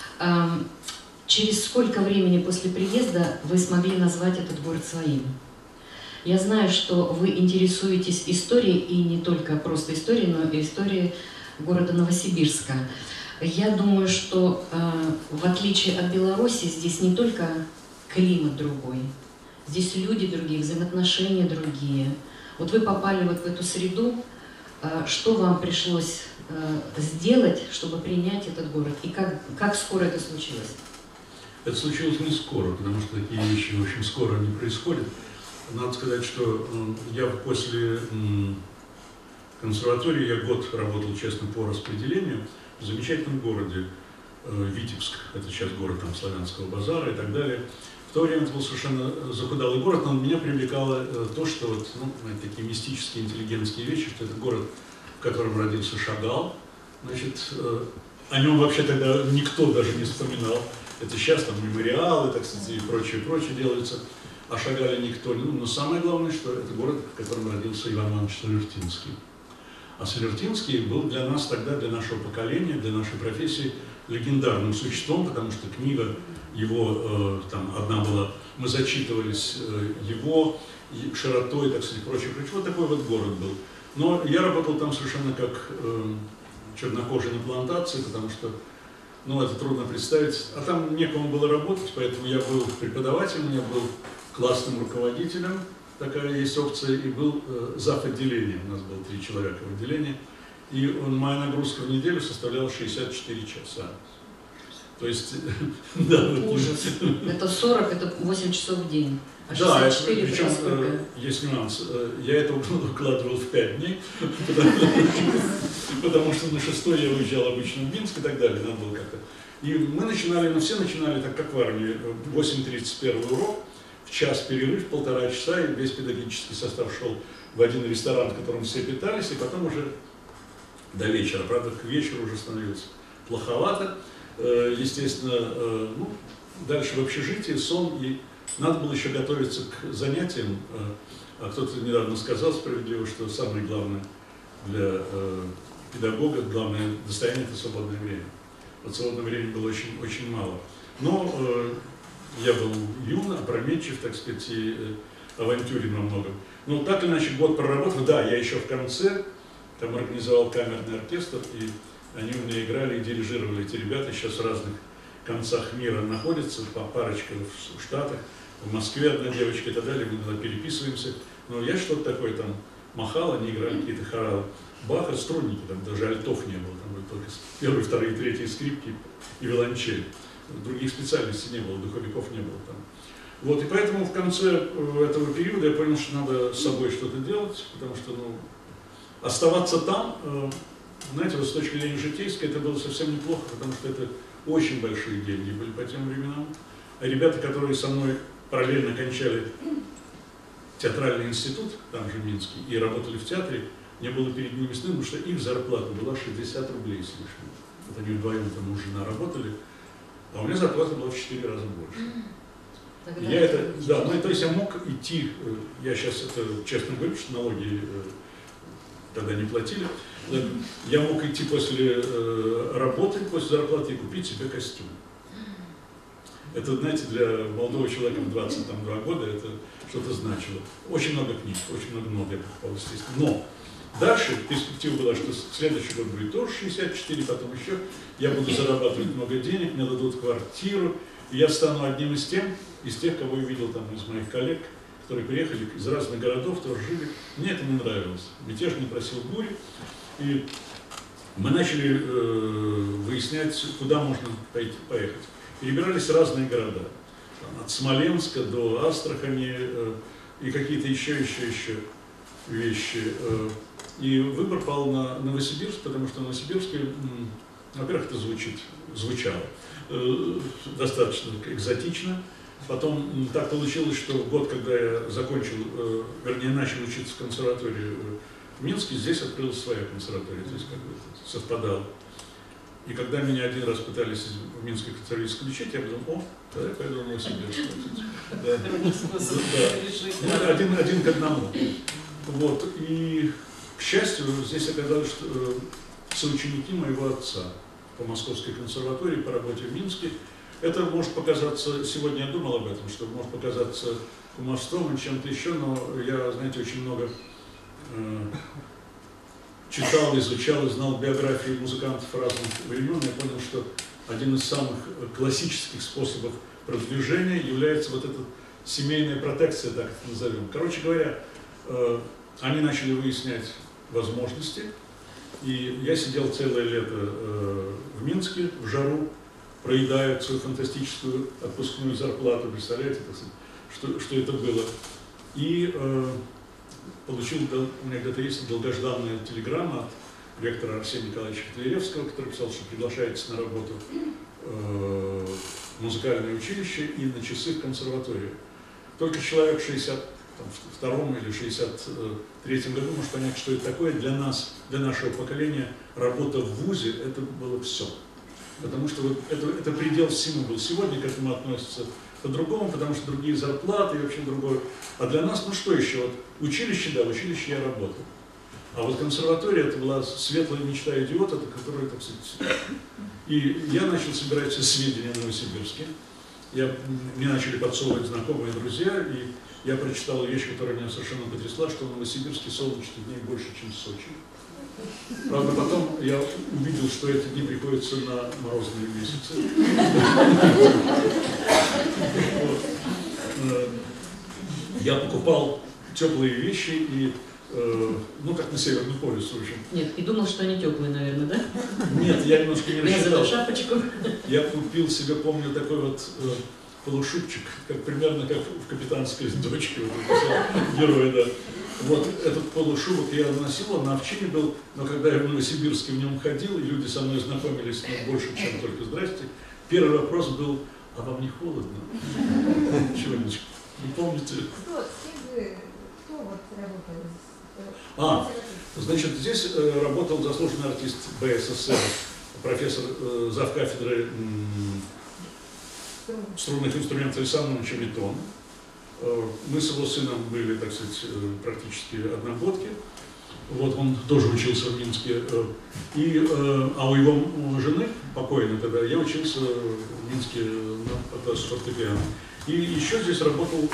Speaker 1: через сколько времени после приезда вы смогли назвать этот город своим? Я знаю, что вы интересуетесь историей, и не только просто историей, но и историей города Новосибирска. Я думаю, что в отличие от Беларуси, здесь не только климат другой, здесь люди другие, взаимоотношения другие. Вот вы попали вот в эту среду, Что вам пришлось сделать, чтобы принять этот город? И как скоро это случилось?
Speaker 2: Это случилось не скоро, потому что такие вещи, в общем, скоро не происходят. Надо сказать, что я после консерватории, я год работал, честно, по распределению в замечательном городе Витебск. Это сейчас город там Славянского базара и так далее. В то время это был совершенно захудалый город, но меня привлекало то, что вот, такие мистические, интеллигентские вещи, что это город, в котором родился Шагал. Значит, о нем вообще тогда никто даже не вспоминал. Это сейчас там мемориалы, так сказать, и прочее делается. О Шагале никто не... Но самое главное, что это город, в котором родился Иван Иванович Солертинский. А Солертинский был для нас тогда, для нашего поколения, для нашей профессии легендарным существом, потому что книга его, там одна была, мы зачитывались его широтой, так сказать, прочее. Вот такой вот город был. Но я работал там совершенно как чернокожий на плантации, потому что, это трудно представить. А там некому было работать, поэтому я был преподавателем, я был классным руководителем, такая есть опция, и был зав. Отделением. У нас было 3 человека в отделении. И моя нагрузка в неделю составляла 64 часа. То есть, да.
Speaker 1: Ужас. Это 40, это 8 часов в день. А
Speaker 2: 64, да, причем есть нюанс. Я это укладывал в 5 дней, потому что на 6 я уезжал обычно в Минск и так далее. Надо было как-то. И все начинали так, как в армии. В 8:30 первый урок, в час перерыв, 1,5 часа, и весь педагогический состав шел в один ресторан, в котором все питались, и потом уже до вечера. Правда, к вечеру уже становилось плоховато. Естественно, дальше в общежитии, сон, и надо было еще готовиться к занятиям. А кто-то недавно сказал справедливо, что самое главное для педагога, главное достояние – это свободное время. Вот свободного времени было очень, очень мало. Но я был юн, опрометчив, так сказать, и авантюрен во многом. Но так или иначе год проработал. Да, я еще в конце там организовал камерный оркестр, и они у меня играли и дирижировали. Эти ребята сейчас в разных концах мира находятся, по парочке в Штатах, в Москве одна девочка и так далее, мы иногда переписываемся. Но я что-то такое там махал, они играли какие-то хоралы Баха, струнники, там даже альтов не было, там были только 1-й, 2-й, 3-й скрипки и виолончель. Других специальностей не было, духовиков не было там. Вот, и поэтому в конце этого периода я понял, что надо с собой что-то делать, потому что, оставаться там, знаете, вот с точки зрения житейской, это было совсем неплохо, потому что это очень большие деньги были по тем временам. А ребята, которые со мной параллельно кончали театральный институт, там же Минский, и работали в театре, не было перед ними стыдно, потому что их зарплата была 60 рублей с лишним. Вот они вдвоем там муж и жена работали, а у меня зарплата была в 4 раза больше. Я это, да, то есть я мог идти, я сейчас это честно говорю, что налоги тогда не платили, я мог идти после работы, после зарплаты и купить себе костюм. Это, знаете, для молодого человека в 22 года это что-то значило. Очень много книг, очень много нот я покупал, естественно. Но дальше перспектива была, что следующий год будет тоже 64, потом еще. Я буду зарабатывать много денег, мне дадут квартиру, и я стану одним из тех, кого я видел там из моих коллег, которые приехали из разных городов, тоже жили. Мне это не нравилось. Мятеж не просил бури. И мы начали выяснять, куда можно поехать. Перебирались разные города. От Смоленска до Астрахани и какие-то еще вещи. И выбор пал на Новосибирск, потому что в Новосибирске, во-первых, это звучало достаточно экзотично. Потом так получилось, что в год, когда я начал учиться в консерватории в Минске, здесь открылась своя консерватория, то есть как бы совпадало. И когда меня один раз пытались в Минской консерватории исключить, я подумал, тогда я пойду в Новосибирск. Один к одному. Вот. И, к счастью, здесь оказалось, что соученики моего отца по Московской консерватории, по работе в Минске. Это может показаться, сегодня я думал об этом, что может показаться кумовством и чем-то еще, но я, знаете, очень много читал, изучал и знал биографии музыкантов разных времен. Я понял, что один из самых классических способов продвижения является вот эта семейная протекция, так это назовем. Короче говоря, они начали выяснять возможности. И я сидел целое лето в Минске, в жару, проедая свою фантастическую отпускную зарплату, представляете, что это было. И получил, у меня где-то есть долгожданная телеграмма от ректора Арсения Николаевича Котляревского, который писал, что приглашается на работу в музыкальное училище и на часы в консерваторию. Только человек в 62-м или 63-м году может понять, что это такое. Для нас, для нашего поколения, работа в вузе – это было все. Потому что вот это предел всему был. Сегодня к этому относятся по-другому, потому что другие зарплаты и вообще другое. А для нас, ну что еще? Вот училище, да, в училище я работал. А вот консерватория – это была светлая мечта идиота, которая, так сказать… И я начал собирать все сведения о Новосибирске. Мне начали подсовывать знакомые друзья, и я прочитал вещь, которая меня совершенно потрясла, что в Новосибирске солнечных дней больше, чем в Сочи. Правда, потом я увидел, что эти дни приходятся на морозные месяцы. Я покупал теплые вещи и, ну, как на Северный полюс, в общем.
Speaker 1: Нет, и думал, что они теплые, наверное, да?
Speaker 2: Нет, я немножко не рассчитал.
Speaker 1: Я шапочку.
Speaker 2: Я купил себе, помню, такой вот полушубчик, примерно как в «Капитанской дочке», вот, героя, да. Вот этот полушубок я носил, он на овчине был, но когда я в Новосибирске в нем ходил, и люди со мной знакомились больше, чем только «здрасте», первый вопрос был: а вам не холодно? Чего-нибудь не помните?
Speaker 3: Кто вот работал?
Speaker 2: Значит, здесь работал заслуженный артист БССР, профессор завкафедры струнных инструментов Александр Чемитон. Мы с его сыном были, так сказать, практически одногодки. Вот, он тоже учился в Минске. А у его жены, покойной тогда, я учился в Минске на фортепиано. И еще здесь работал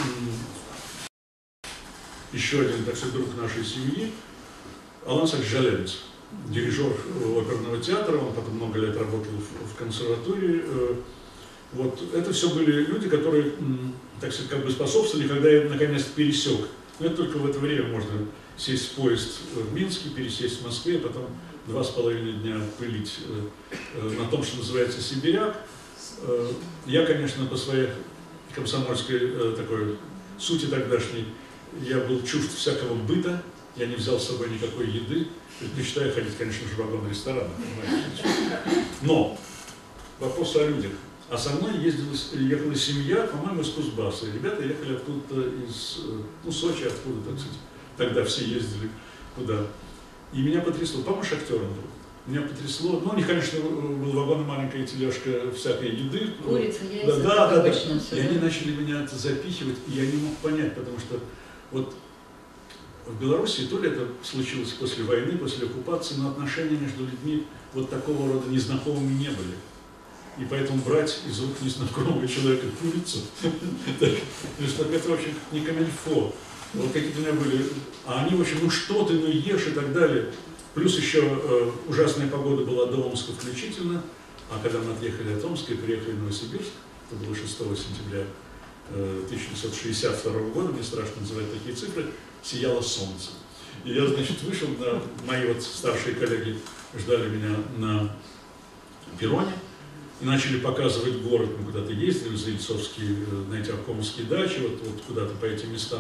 Speaker 2: еще один, так сказать, друг нашей семьи, Алан Сакжалевец, дирижер оперного театра. Он потом много лет работал в консерватории. Вот. Это все были люди, которые, так сказать, как бы способствовали, когда я наконец-то пересек. Но это только в это время можно сесть в поезд в Минске, пересесть в Москве, потом 2,5 дня пылить на том, что называется Сибиряк. Я, конечно, по своей комсомольской такой сути тогдашней, я был чужд всякого быта, я не взял с собой никакой еды, предпочитаю ходить, конечно же, в вагон-ресторан. Но вопрос о людях. А со мной ехала семья, по-моему, из Кузбасса. Ребята ехали откуда-то из, Сочи, откуда, так сказать. Тогда все ездили туда. И меня потрясло. По-моему, шахтером был. Меня потрясло. Ну, у них, конечно, был вагон и маленькая тележка всякой еды.
Speaker 1: Курица, яйца,
Speaker 2: да.
Speaker 1: обычно все.
Speaker 2: И они начали меня это запихивать, и я не мог понять, потому что вот в Беларуси то ли это случилось после войны, после оккупации, но отношения между людьми вот такого рода незнакомыми не были. И поэтому брать из рук незнакомого человека курицу, это вообще не камильфо. Вот какие-то у меня были, а они, в общем, ну что ты, ну ешь и так далее. Плюс еще ужасная погода была до Омска включительно, а когда мы отъехали от Омска и приехали в Новосибирск, это было 6 сентября 1962 года, мне страшно называть такие цифры, сияло солнце. И я, значит, вышел, мои вот старшие коллеги ждали меня на перроне, и начали показывать город. Мы куда-то ездили, за Ельцовские, на эти обкомовские дачи, вот куда-то по этим местам.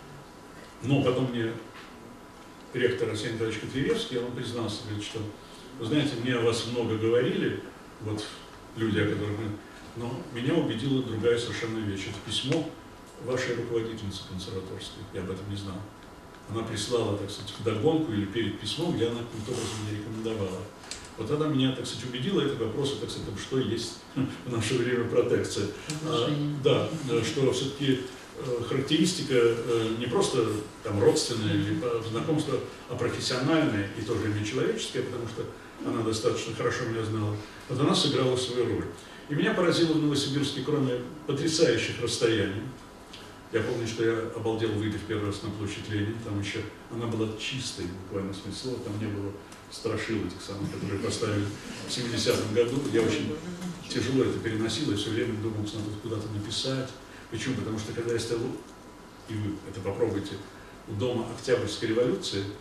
Speaker 2: Но потом мне ректор Арсений Николаевич Котляревский, он признался, говорит, что, вы знаете, мне о вас много говорили, вот люди, о которых мы, но меня убедила другая совершенно вещь. Это письмо вашей руководительницы консерваторской, я об этом не знал. Она прислала, так сказать, вдогонку или перед письмом, где она каким-то образом мне рекомендовала. Вот она меня, так сказать, убедила, это вопрос, так сказать, что есть в наше время протекция. Да, что все-таки характеристика не просто там родственная или знакомство, а профессиональная и тоже нечеловеческая, потому что она достаточно хорошо меня знала. Вот она сыграла свою роль. И меня поразило в Новосибирске, кроме потрясающих расстояний. Я помню, что я обалдел, выйдя в первый раз на площадь Ленина, там еще она была чистой, буквально в смысле слова, там не было страшил этих самых, которые поставили в 70-м году. Я очень тяжело это переносил, я все время думал, что надо куда-то написать. Почему? Потому что когда я стоял, и вы это попробуйте, у дома Октябрьской революции,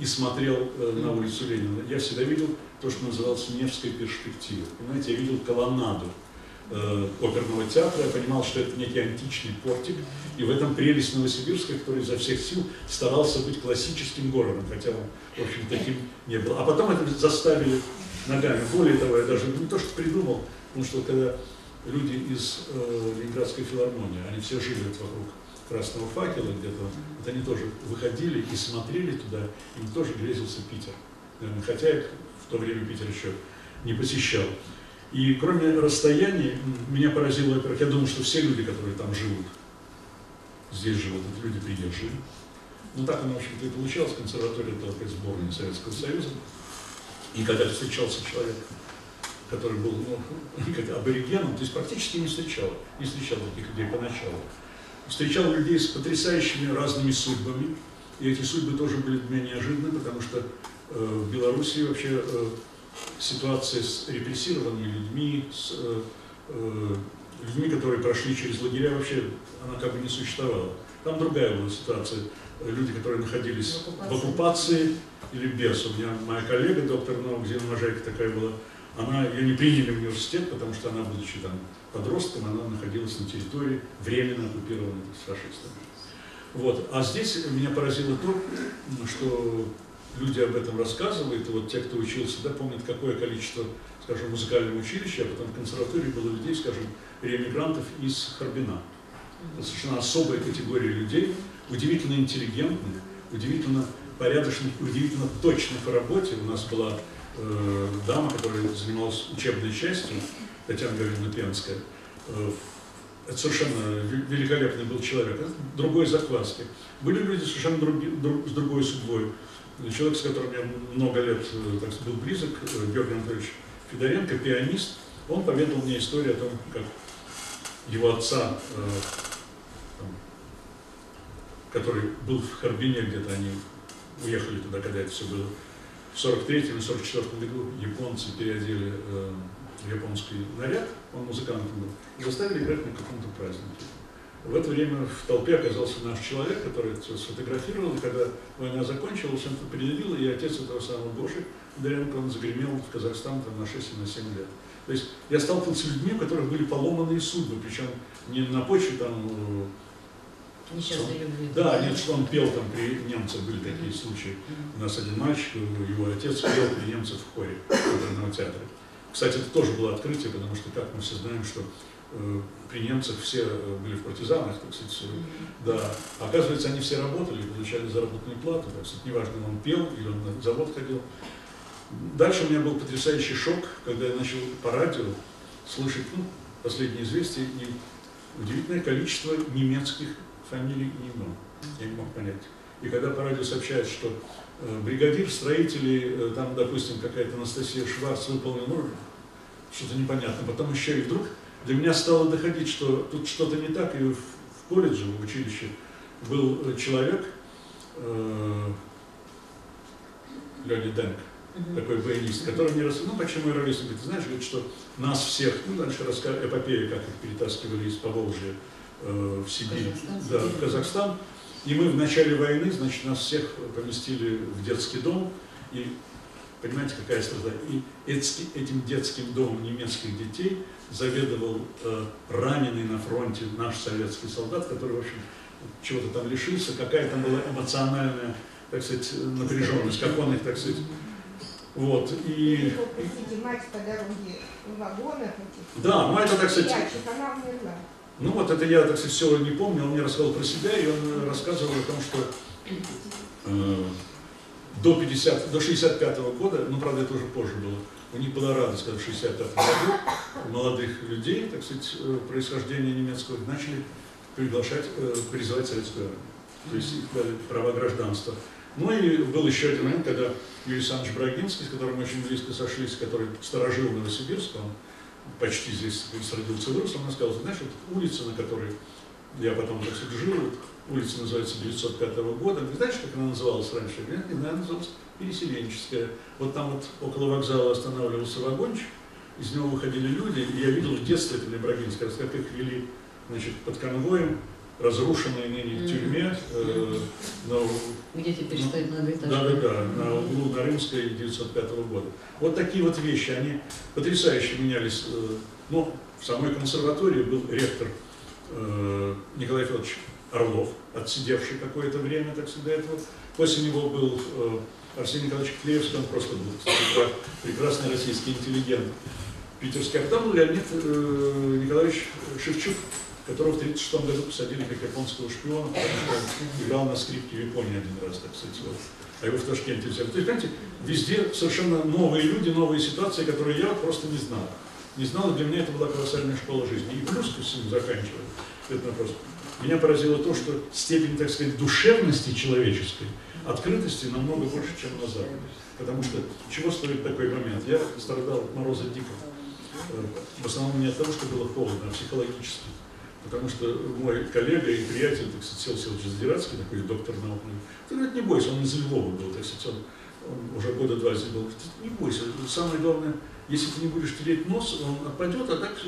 Speaker 2: и смотрел на улицу Ленина, я всегда видел то, что называлось Невская перспектива. Понимаете, я видел колоннаду оперного театра, я понимал, что это некий античный портик, и в этом прелесть Новосибирска, который изо всех сил старался быть классическим городом, хотя он, в общем, таким не был. А потом это заставили ногами. Более того, я даже не то, что придумал, потому что когда люди из Ленинградской филармонии, они все жили вокруг Красного факела где-то, вот они тоже выходили и смотрели туда, им тоже грезился Питер. Хотя я в то время Питер еще не посещал. И кроме расстояний, меня поразило, во-первых, я думал, что все люди, которые там живут, здесь живут, это люди приезжие. Ну так оно, в общем-то, и получалось. Консерватория была сборная Советского Союза. И когда встречался человек, который был как аборигеном, то есть практически не встречал таких людей поначалу. Встречал людей с потрясающими разными судьбами. И эти судьбы тоже были для меня неожиданны, потому что в Белоруссии вообще ситуация с репрессированными людьми, с людьми, которые прошли через лагеря, вообще она как бы не существовала. Там другая была ситуация. Люди, которые находились в оккупации или без. У меня моя коллега, доктор наук, Зина Можайка такая была, ее не приняли в университет, потому что она, будучи там подростком, она находилась на территории, временно оккупированной с фашистами. Вот. А здесь меня поразило то, что люди об этом рассказывают, и вот те, кто учился, да, помнят, какое количество, скажем, в музыкальном училище, а потом в консерватории было людей, скажем, реэмигрантов из Харбина. Это совершенно особая категория людей, удивительно интеллигентных, удивительно порядочных, удивительно точных в работе. У нас была дама, которая занималась учебной частью, Татьяна Гавриловна Пенская. Это совершенно великолепный был человек, другой закваски. Были люди совершенно с другой судьбой. Человек, с которым я много лет так сказать, был близок, Георгий Анатольевич Федоренко, пианист, он поведал мне историю о том, как его отца, который был в Харбине, где-то они уехали туда, когда это все было, в 43-м и 44-м году японцы переодели в японский наряд, он музыкантом был, и заставили играть на каком-то празднике. В это время в толпе оказался наш человек, который это все сфотографировал, и когда война закончилась, он это предъявил, и отец этого самого Гоши, Федоренко, он загремел в Казахстан там, на 6 или на 7 лет. То есть я сталкивался с людьми, у которых были поломанные судьбы, причем не на почве там...
Speaker 1: Несчастной любви.
Speaker 2: Да, нет, что он пел там при немцах, были такие случаи. У нас один мальчик, его отец пел при немцах в хоре оперного театра. Кстати, это тоже было открытие, потому что, как мы все знаем, что при немцах все были в партизанах, так сказать, да. Оказывается, они все работали, получали заработную плату, так сказать, неважно, он пел или он на завод ходил. Дальше у меня был потрясающий шок, когда я начал по радио слышать, последние известия, и удивительное количество немецких фамилий и имен. Я не мог понять. И когда по радио сообщают, что бригадир строителей, там, допустим, какая-то Анастасия Шварц выполнил что-то непонятно, потом еще и вдруг до меня стало доходить, что тут что-то не так, и в колледже, в училище был человек, Леонид Денк, такой баянист, который мне рассказал, почему я ровесник, говорит, ты знаешь, говорит, что нас всех, дальше эпопея, как их перетаскивали из Поволжья в Сибирь, да, в Казахстан, и мы в начале войны, значит, нас всех поместили в детский дом, и понимаете, какая страда, и этим детским домом немецких детей заведовал раненый на фронте наш советский солдат, который, в общем, чего-то там лишился, какая там была эмоциональная, так сказать, напряженность, как он их, так сказать, вот, и...
Speaker 3: Простите, мать по дороге в вагонах этих...
Speaker 2: Да, ну это, так сказать...
Speaker 3: Она умерла.
Speaker 2: Ну вот это я, так сказать, все не помню, он мне рассказал про себя, и он рассказывал о том, что до 65-го года, правда, это уже позже было, у них была радость, когда в 65-м году молодых людей, так сказать, происхождения немецкого, начали призывать советскую армию. То есть их дали права гражданства. Ну и был еще один момент, когда Юрий Александрович Брагинский, с которым мы очень близко сошлись, который сторожил Новосибирск, он почти здесь родился и вырос, он мне сказал, знаешь, вот улица, на которой я потом, так сказать, жил, улица называется 905 года, ты знаешь, как она называлась раньше? Не знаю, она называлась Переселенческая. Вот там вот около вокзала останавливался вагончик, из него выходили люди, и я видел в детстве, это мне Брагинский, как их вели, значит, под конвоем разрушенной ныне тюрьме,
Speaker 1: где теперь стоит многоэтажка.
Speaker 2: Да, на углу на Римской 1905 года. Вот такие вот вещи, они потрясающе менялись. Ну, в самой консерватории был ректор Николай Федорович Орлов, отсидевший какое-то время, так сказать, до этого. После него был Арсений Николаевич Клеевский, он просто был, кстати, прекрасный российский интеллигент, питерский. А потом был Леонид Николаевич Шевчук, которого в 1936 году посадили как японского шпиона, потому что он играл на скрипке в Японии один раз, так сказать, вот. А его в Ташкенте взяли. То есть, понимаете, везде совершенно новые люди, новые ситуации, которые я просто не знал. Не знал, и для меня это была колоссальная школа жизни. И плюс ко всему, заканчивая этот вопрос, меня поразило то, что степень, так сказать, душевности человеческой, открытости намного больше, чем на Западе. Потому что чего стоит такой момент? Я страдал от мороза дико. В основном не от того, что было холодно, а психологически. Потому что мой коллега и приятель, так сказать, Сергей Селович Задирацкий, такой доктор наук, он говорит, не бойся, он из Львова был, так сказать, он уже года 2 здесь был. Не бойся, самое главное, если ты не будешь тереть нос, он отпадет, а так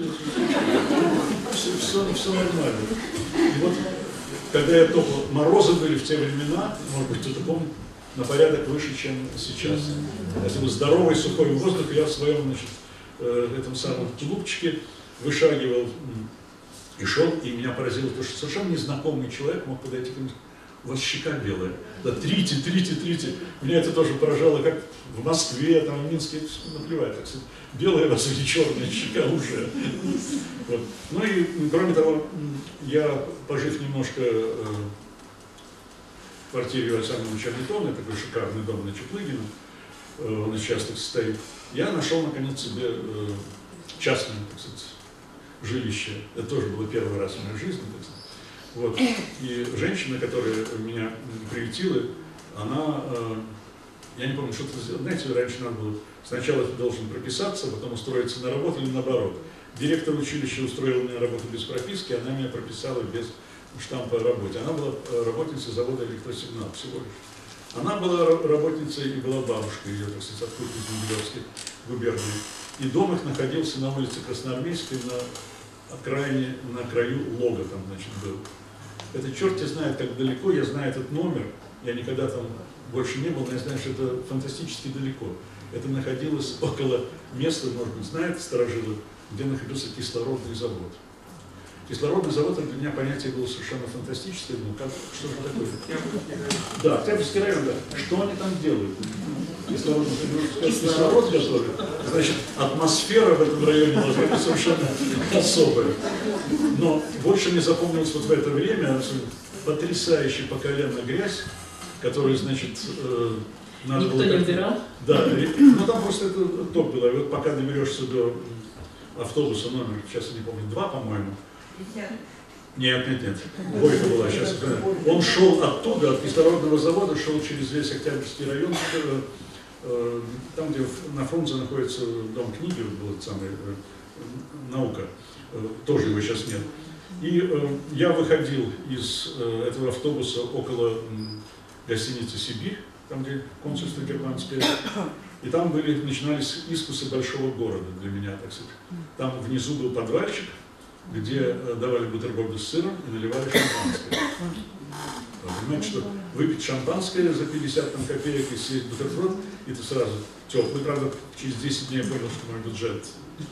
Speaker 2: все нормально. И вот, когда я топал, морозы были в те времена, может быть, кто-то помнит, на порядок выше, чем сейчас. Это был здоровый сухой воздух, я в своем, значит, этом самом тулупчике вышагивал и шел, и меня поразило то, что совершенно незнакомый человек мог подойти к нему. У вас щека белая. Да, трите. Меня это тоже поражало, как в Москве, там, в Минске, наплевать, так сказать. Белая у вас или черная щека уже. Вот. Ну и, кроме того, я, пожив немножко в квартире Александра Ильича Ньютона, такой шикарный дом на Чаплыгина, он сейчас так стоит, я нашел, наконец, себе частное, так сказать, жилище. Это тоже было первый раз в моей жизни, так сказать. Вот. И женщина, которая меня приютила, она, я не помню, что-то сделала. Знаете, раньше надо было, сначала ты должен прописаться, потом устроиться на работу или наоборот. Директор училища устроил меня на работу без прописки, она меня прописала без штампа о работе. Она была работницей завода «Электросигнал» всего лишь. Она была работницей и была бабушкой ее, так сказать, откуда из Могилевской губернии. И дом их находился на улице Красноармейской, на окраине, на краю лога там, значит, был. Это черт знает, как далеко, я знаю этот номер, я никогда там больше не был, но я знаю, что это фантастически далеко. Это находилось около места, может быть, знаете, старожилы, где находился кислородный завод. Кислородный завод, для меня понятие было совершенно фантастическое, ну, как, что это такое? Да, Октябрьский район, да. Что они там делают? Кислород готовят. Значит, атмосфера в этом районе должна быть совершенно особая. Но больше мне запомнилось вот в это время потрясающая по колено грязь, которую, значит, надо
Speaker 1: никто
Speaker 2: было...
Speaker 1: не убирал?
Speaker 2: Да, ну там просто это топ было. И вот пока доберешься до автобуса номер, сейчас я не помню, 2, по-моему. Нет. Бойко была сейчас. Он шел оттуда, от кислородного завода, шел через весь Октябрьский район, там, где на Фрунзе находится дом книги, был самый наука, тоже его сейчас нет. И я выходил из этого автобуса около гостиницы «Сибирь», там, где консульство германское, и там начинались искусы большого города для меня, так сказать. Там внизу был подвальчик, где давали бутерброды с сыром и наливали шампанское. Понимаете, что выпить шампанское за 50 там, копеек и съесть бутерброд, и ты сразу теплый. Правда, через 10 дней я понял, что мой бюджет.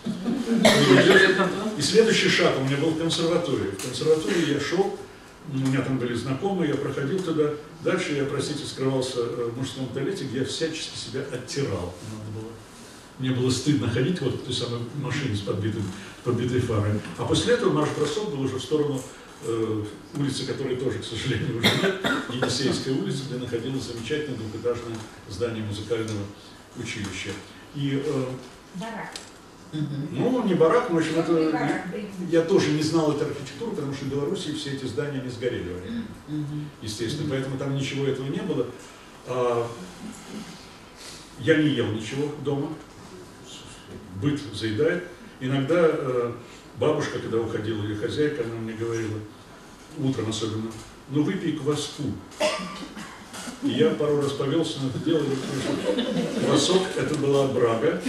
Speaker 2: И следующий шаг у меня был в консерватории. В консерватории я шел, у меня там были знакомые, я проходил туда. Дальше я, простите, скрывался в мужском туалете, где я всячески себя оттирал. Мне было стыдно ходить вот в той самой машине с подбитой фарой. А после этого марш-бросок был уже в сторону улицы, которой тоже, к сожалению, уже нет, Енисейская улица, где находилось замечательное двухэтажное здание музыкального училища. И, ну, не барак, но, в общем, это, я тоже не знал этой архитектуры, потому что в Беларуси все эти здания не сгорели, естественно, поэтому там ничего этого не было. Я не ел ничего дома, быт заедает. Иногда бабушка, когда уходила, ее хозяйка, она мне говорила, утром особенно, ну выпей кваску. И я пару раз повелся на это дело, потому что квасок это была брага,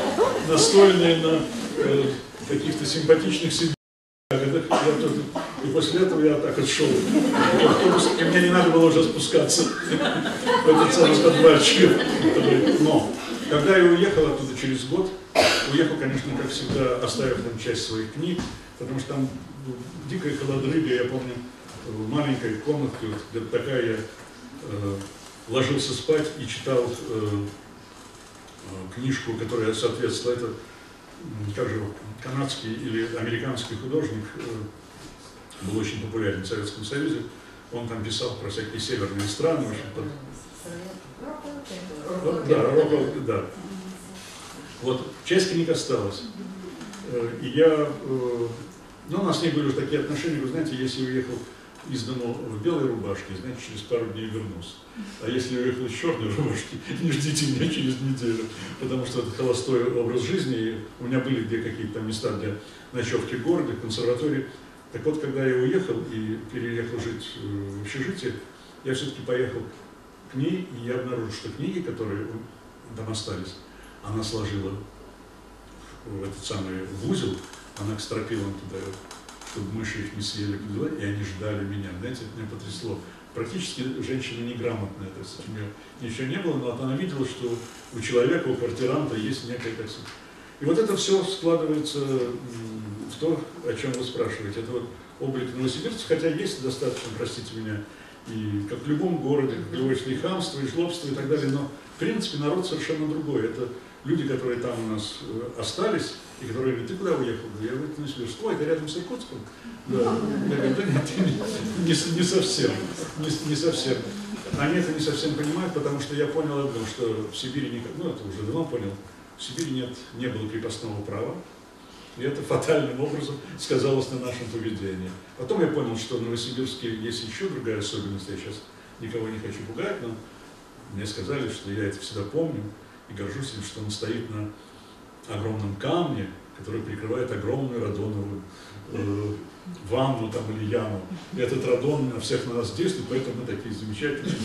Speaker 2: настоянная на каких-то симпатичных себе. И после этого я так вот шел в автобус, и мне не надо было уже спускаться в этот самый подвальчик. Но когда я уехал оттуда через год, уехал, конечно, как всегда, оставив там часть своих книг, потому что там дикая холодрыга, я помню, в маленькой комнатке, вот, где-то такая, я ложился спать и читал книжку, которая соответствовала, это, как же, канадский или американский художник, был очень популярен в Советском Союзе, он там писал про всякие северные страны, в общем, да. Вот, часть книг осталась. И я, ну, у нас не были уже такие отношения, вы знаете, если уехал из дома в белой рубашке, значит, через пару дней вернусь. А если я уехал в черной рубашке, не ждите меня через неделю, потому что это холостой образ жизни, и у меня были где какие-то там места для ночевки в городе, в консерватории. Так вот, когда я уехал и переехал жить в общежитие, я все-таки поехал к ней, и я обнаружил, что книги, которые там остались, она сложила в этот самый в узел, она к стропилам туда, чтобы мыши их не съели, и они ждали меня. Знаете, это меня потрясло. Практически женщина неграмотная, то есть у нее ничего не было, но вот она видела, что у человека, у квартиранта есть некая, так сказать. И вот это все складывается в то, о чем вы спрашиваете. Это вот облик новосибирцев, хотя есть достаточно, простите меня, и как в любом городе, как в любой и хамство, и жлобство, и так далее, но в принципе народ совершенно другой. Это люди, которые там у нас остались, и которые говорят: ты куда уехал? Я говорю: в Новосибирск. Ой, это рядом с Иркутском? Да. Я говорю: да нет, не совсем. Не совсем. Они это не совсем понимают, потому что я понял одно, что в Сибири, ну это уже давно понял, в Сибири не было крепостного права. И это фатальным образом сказалось на нашем поведении. Потом я понял, что в Новосибирске есть еще другая особенность. Я сейчас никого не хочу пугать, но мне сказали, что я это всегда помню и горжусь им, что он стоит на огромном камне, который прикрывает огромную радоновую ванну там или яму. И этот радон на всех на нас действует, поэтому мы такие замечательные.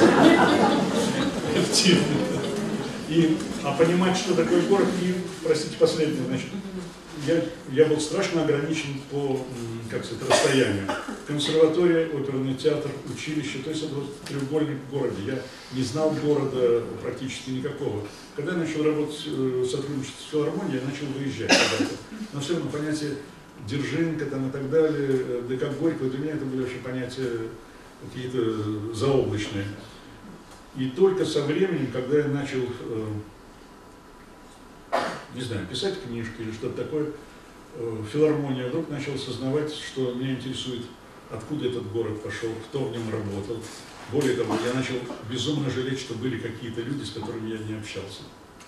Speaker 2: А понимать, что такое город, и, простите, последнее, значит, я был страшно ограничен по, как сказать, расстоянию. Консерватория, оперный театр, училище, то есть это вот треугольник в городе. Я не знал города практически никакого. Когда я начал работать, сотрудничать с филармонией, я начал выезжать куда-то. Но все равно понятие Дзержинка там и так далее, ДК Горького, для меня это были вообще понятия какие-то заоблачные. И только со временем, когда я начал, не знаю, писать книжки или что-то такое, филармония, вдруг начал осознавать, что меня интересует, откуда этот город пошел, кто в нем работал. Более того, я начал безумно жалеть, что были какие-то люди, с которыми я не общался.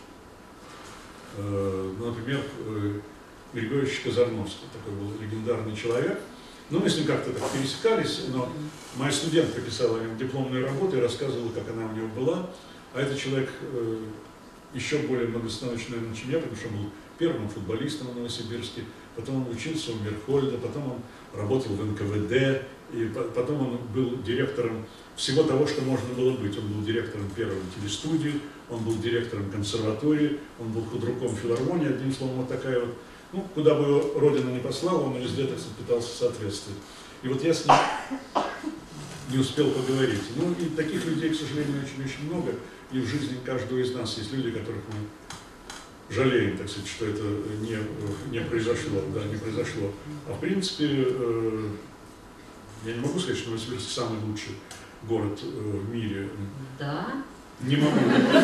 Speaker 2: Например, Григорьевич Казарновский, такой был легендарный человек. Ну, мы с ним как-то так пересекались, но моя студентка писала о нем дипломные работы и рассказывала, как она у него была. А этот человек еще более многостаночный, наверное, чем я, потому что он был первым футболистом в Новосибирске, потом он учился у Мерхольда, потом он работал в НКВД, и потом он был директором всего того, что можно было быть. Он был директором первой телестудии, он был директором консерватории, он был худруком филармонии, одним словом, вот такая вот. Ну, куда бы его Родина не послала, он везде, так сказать, пытался соответствовать. И вот я с ним не успел поговорить. Ну, и таких людей, к сожалению, очень-очень много. И в жизни каждого из нас есть люди, которых мы жалеем, так сказать, что это не произошло. Да, не произошло. А в принципе, я не могу сказать, что Новосибирск самый лучший город в мире.
Speaker 1: Да.
Speaker 2: Не могу.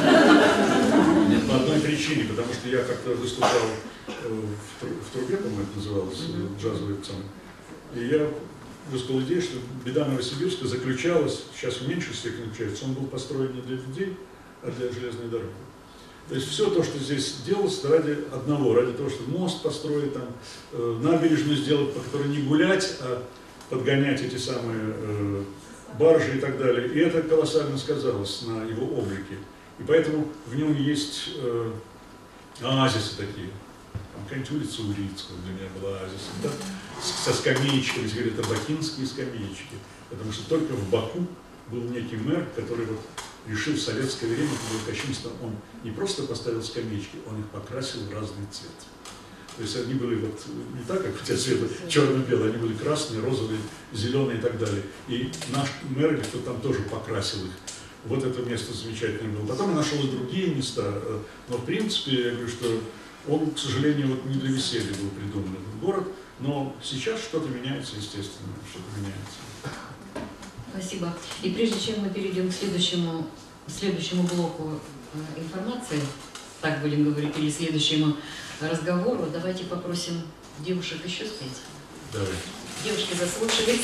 Speaker 2: По одной причине, потому что я как-то выступал в трубе, по-моему, это называлось, джазовый пацан. И я высказал идею, что беда Новосибирска заключалась, сейчас в меньшей степени заключается, он был построен не для людей, а для железной дороги. То есть все то, что здесь делалось, ради одного, ради того, чтобы мост построить, там, набережную сделать, по которой не гулять, а подгонять эти самые баржи и так далее. И это колоссально сказалось на его облике. И поэтому в нем есть оазисы такие. Какая-нибудь улица Урицкого для меня была оазисом, да? Со скамеечками, теперь это бакинские скамеечки. Потому что только в Баку был некий мэр, который вот решил в советское время, когда кощунство, он не просто поставил скамеечки, он их покрасил в разный цвет. То есть они были вот не так, как у тебя цвета черно-белые, они были красные, розовые, зеленые и так далее. И наш Мерлих там тоже покрасил их. Вот это место замечательное было. Потом я нашел и другие места, но в принципе я говорю, что он, к сожалению, вот не для веселья был придуман этот город, но сейчас что-то меняется, естественно, что-то меняется.
Speaker 1: Спасибо. И прежде чем мы перейдем к следующему блоку информации, так будем говорить, или следующему разговору, давайте попросим девушек еще спеть.
Speaker 2: Давай.
Speaker 1: Девушки заслушались.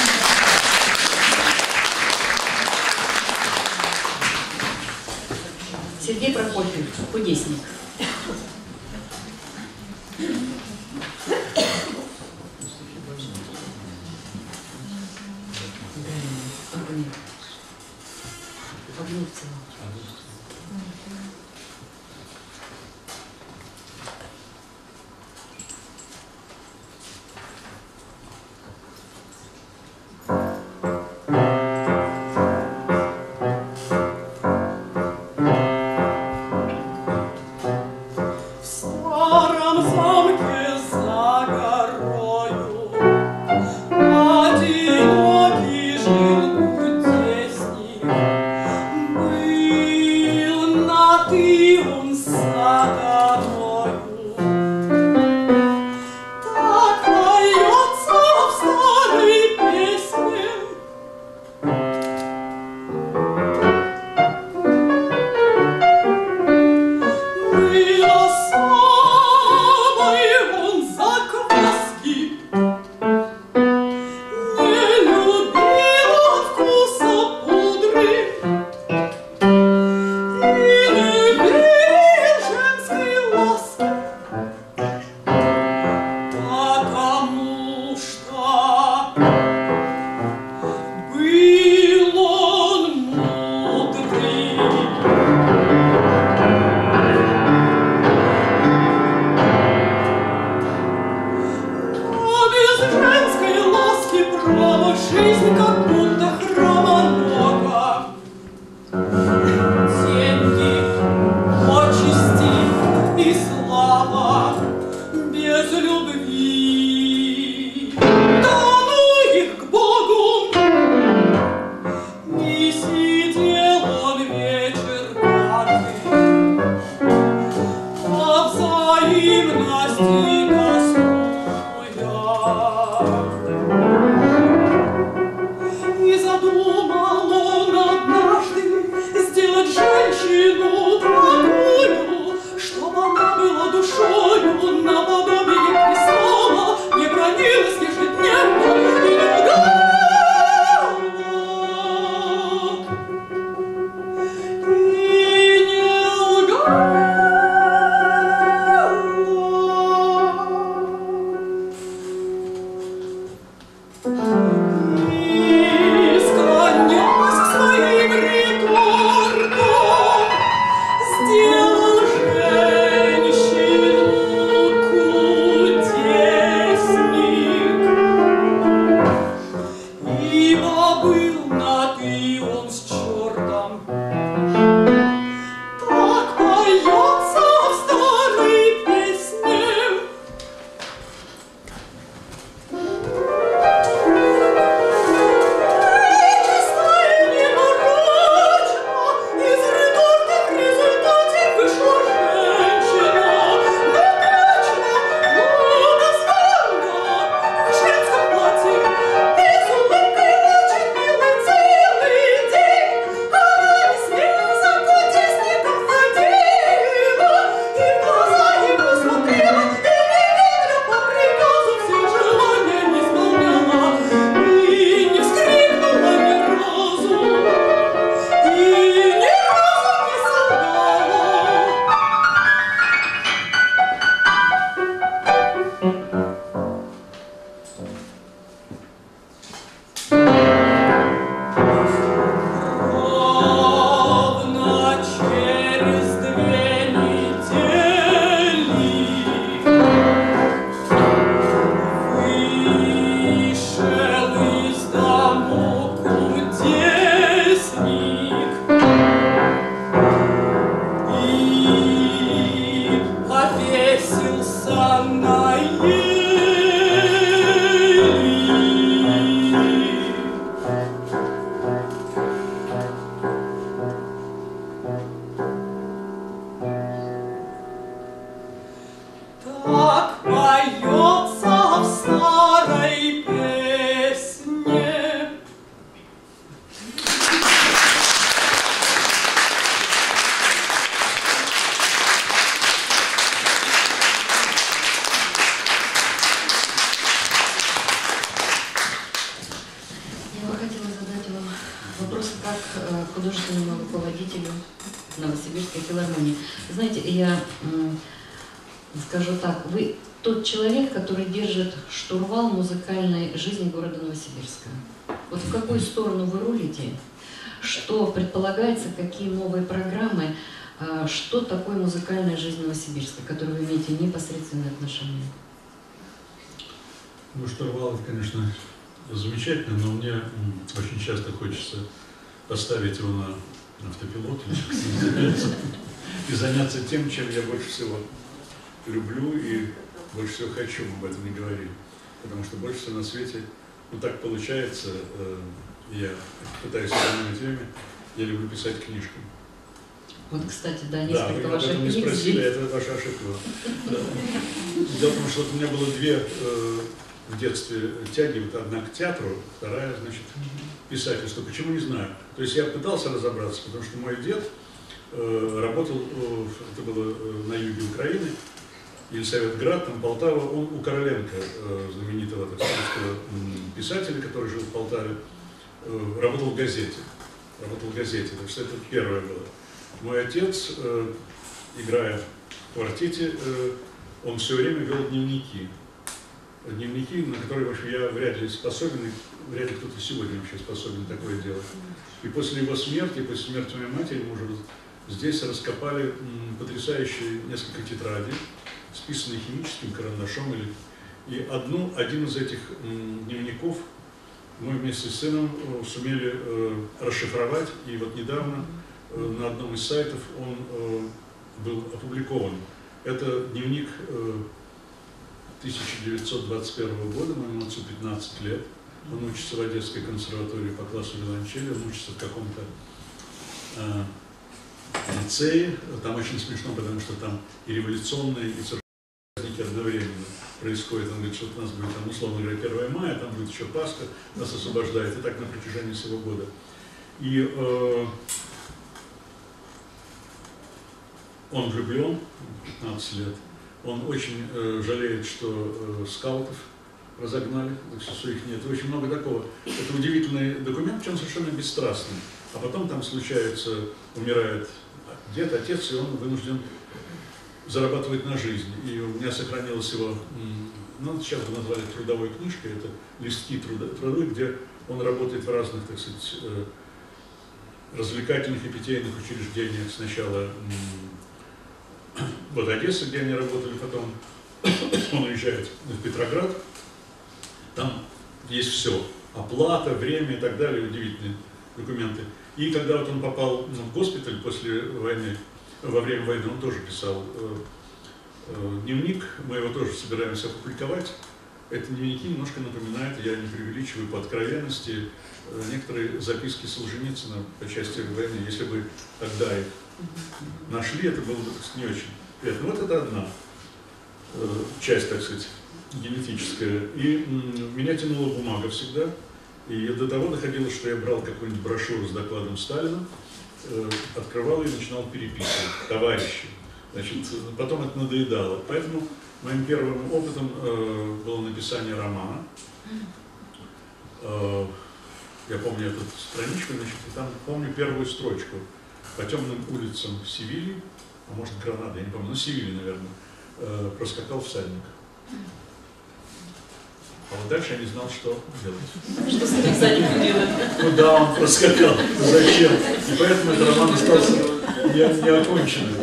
Speaker 1: Сергей Прокофьев, кудесник. вопрос как художественному руководителю Новосибирской филармонии. Знаете, я скажу так, вы тот человек, который держит штурвал музыкальной жизни города Новосибирска. Вот в какую сторону вы рулите? Что предполагается, какие новые программы, что такое музыкальная жизнь Новосибирска, к которой вы имеете непосредственное отношение?
Speaker 2: Ну, штурвал, конечно, замечательно, но мне очень часто хочется поставить его на автопилот и заняться тем, чем я больше всего люблю и больше всего хочу, об этом не говорить. Потому что больше всего на свете, ну так получается, я пытаюсь экономить время, я люблю писать книжки.
Speaker 1: Вот, кстати, да, несколько ваших книг.
Speaker 2: Да, вы об этом не спросили, это ваша ошибка. Дело в том, что у меня было две в детстве тяги, вот одна к театру, вторая, значит, писательство. Почему, не знаю. То есть я пытался разобраться, потому что мой дед работал, это было на юге Украины, Елисаветград, там Полтава, он у Короленко, знаменитого русского писателя, который жил в Полтаве, работал в газете. Так что это первое было. Мой отец, играя в квартете, он все время вел дневники, на которые, в общем, я вряд ли способен, вряд ли кто-то сегодня вообще способен такое делать. И после его смерти, после смерти моей матери, мы уже здесь раскопали потрясающие несколько тетрадей, списанные химическим карандашом. И один из этих дневников мы вместе с сыном сумели расшифровать, и вот недавно на одном из сайтов он был опубликован. Это дневник 1921 года, моему отцу 15 лет. Он учится в Одесской консерватории по классу виолончели, он учится в каком-то лицее. Там очень смешно, потому что там и революционные, и праздники одновременно происходят. Он говорит, что у нас будет, там, условно говоря, 1 мая, там будет еще Пасха, нас освобождает, и так на протяжении всего года. И он влюблен, 15 лет. Он очень жалеет, что скаутов разогнали, что их нет. Очень много такого. Это удивительный документ, он совершенно бесстрастный. А потом там случается, умирает дед, отец, и он вынужден зарабатывать на жизнь. И у меня сохранилось его, ну, сейчас бы назвали трудовой книжкой, это листки труды, где он работает в разных, так сказать, развлекательных и питейных учреждениях. Сначала в Одессе, где они работали, потом он уезжает в Петроград, там есть все, оплата, время и так далее, удивительные документы. И когда вот он попал в госпиталь после войны, во время войны, он тоже писал дневник, мы его тоже собираемся опубликовать. Эти дневники немножко напоминают, я не преувеличиваю, по откровенности, некоторые записки Солженицына по части войны. Если бы тогда их нашли, это было бы не очень приятно. Вот это одна часть, так сказать, генетическая. И меня тянула бумага всегда. И до того доходило, что я брал какую-нибудь брошюру с докладом Сталина, открывал и начинал переписывать товарищи. Значит, потом это надоедало. Поэтому моим первым опытом было написание романа. Я помню эту страничку, значит, и там помню первую строчку. По темным улицам Севильи, а может Гранады, я не помню, но Севильи, наверное, проскакал всадник. А вот дальше я не знал, что делать.
Speaker 1: Что с этим всадником делать?
Speaker 2: Куда он проскакал, зачем. И поэтому этот роман остался неоконченным.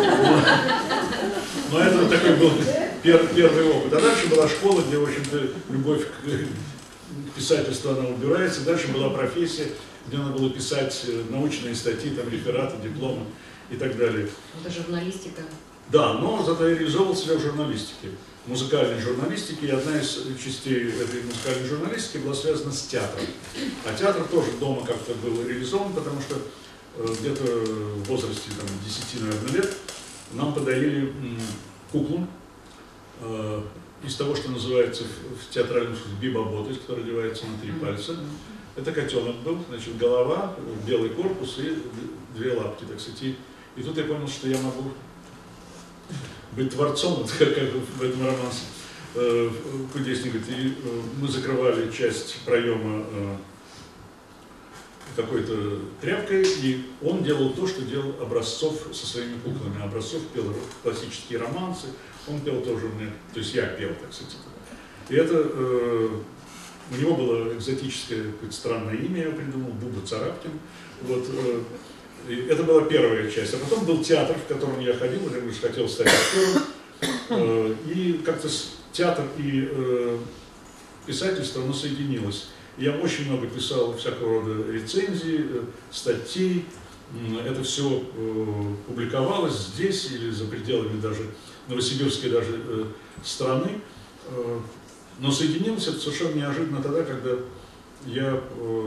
Speaker 2: Но это такой был первый опыт. А дальше была школа, где, в общем-то, любовь к писательству, она убирается. Дальше была профессия, где надо было писать научные статьи, там, рефераты, дипломы и так далее.
Speaker 1: Это журналистика.
Speaker 2: Да, но зато я реализовал себя в журналистике, музыкальной журналистике, и одна из частей этой музыкальной журналистики была связана с театром. А театр тоже дома как-то был реализован, потому что где-то в возрасте там, 10, наверное, лет нам подарили куклу из того, что называется в театральном смысле бибобота, который одевается на 3 пальца. Это котенок был, значит, голова, белый корпус и 2 лапки, так сказать. И тут я понял, что я могу быть творцом, как в этом романсе Кудесник говорит. И мы закрывали часть проема какой-то тряпкой, и он делал то, что делал Образцов со своими куклами. Образцов пел классические романсы, он пел тоже мне, то есть я пел, так сказать. И это, у него было экзотическое, странное имя, я придумал, Буба Царапкин. Вот, это была первая часть. А потом был театр, в котором я ходил, уже хотел стать актером. И как-то театр и писательство, оно соединилось. Я очень много писал всякого рода рецензий, статей. Это все публиковалось здесь или за пределами даже новосибирской даже страны. Но соединилось это совершенно неожиданно тогда, когда я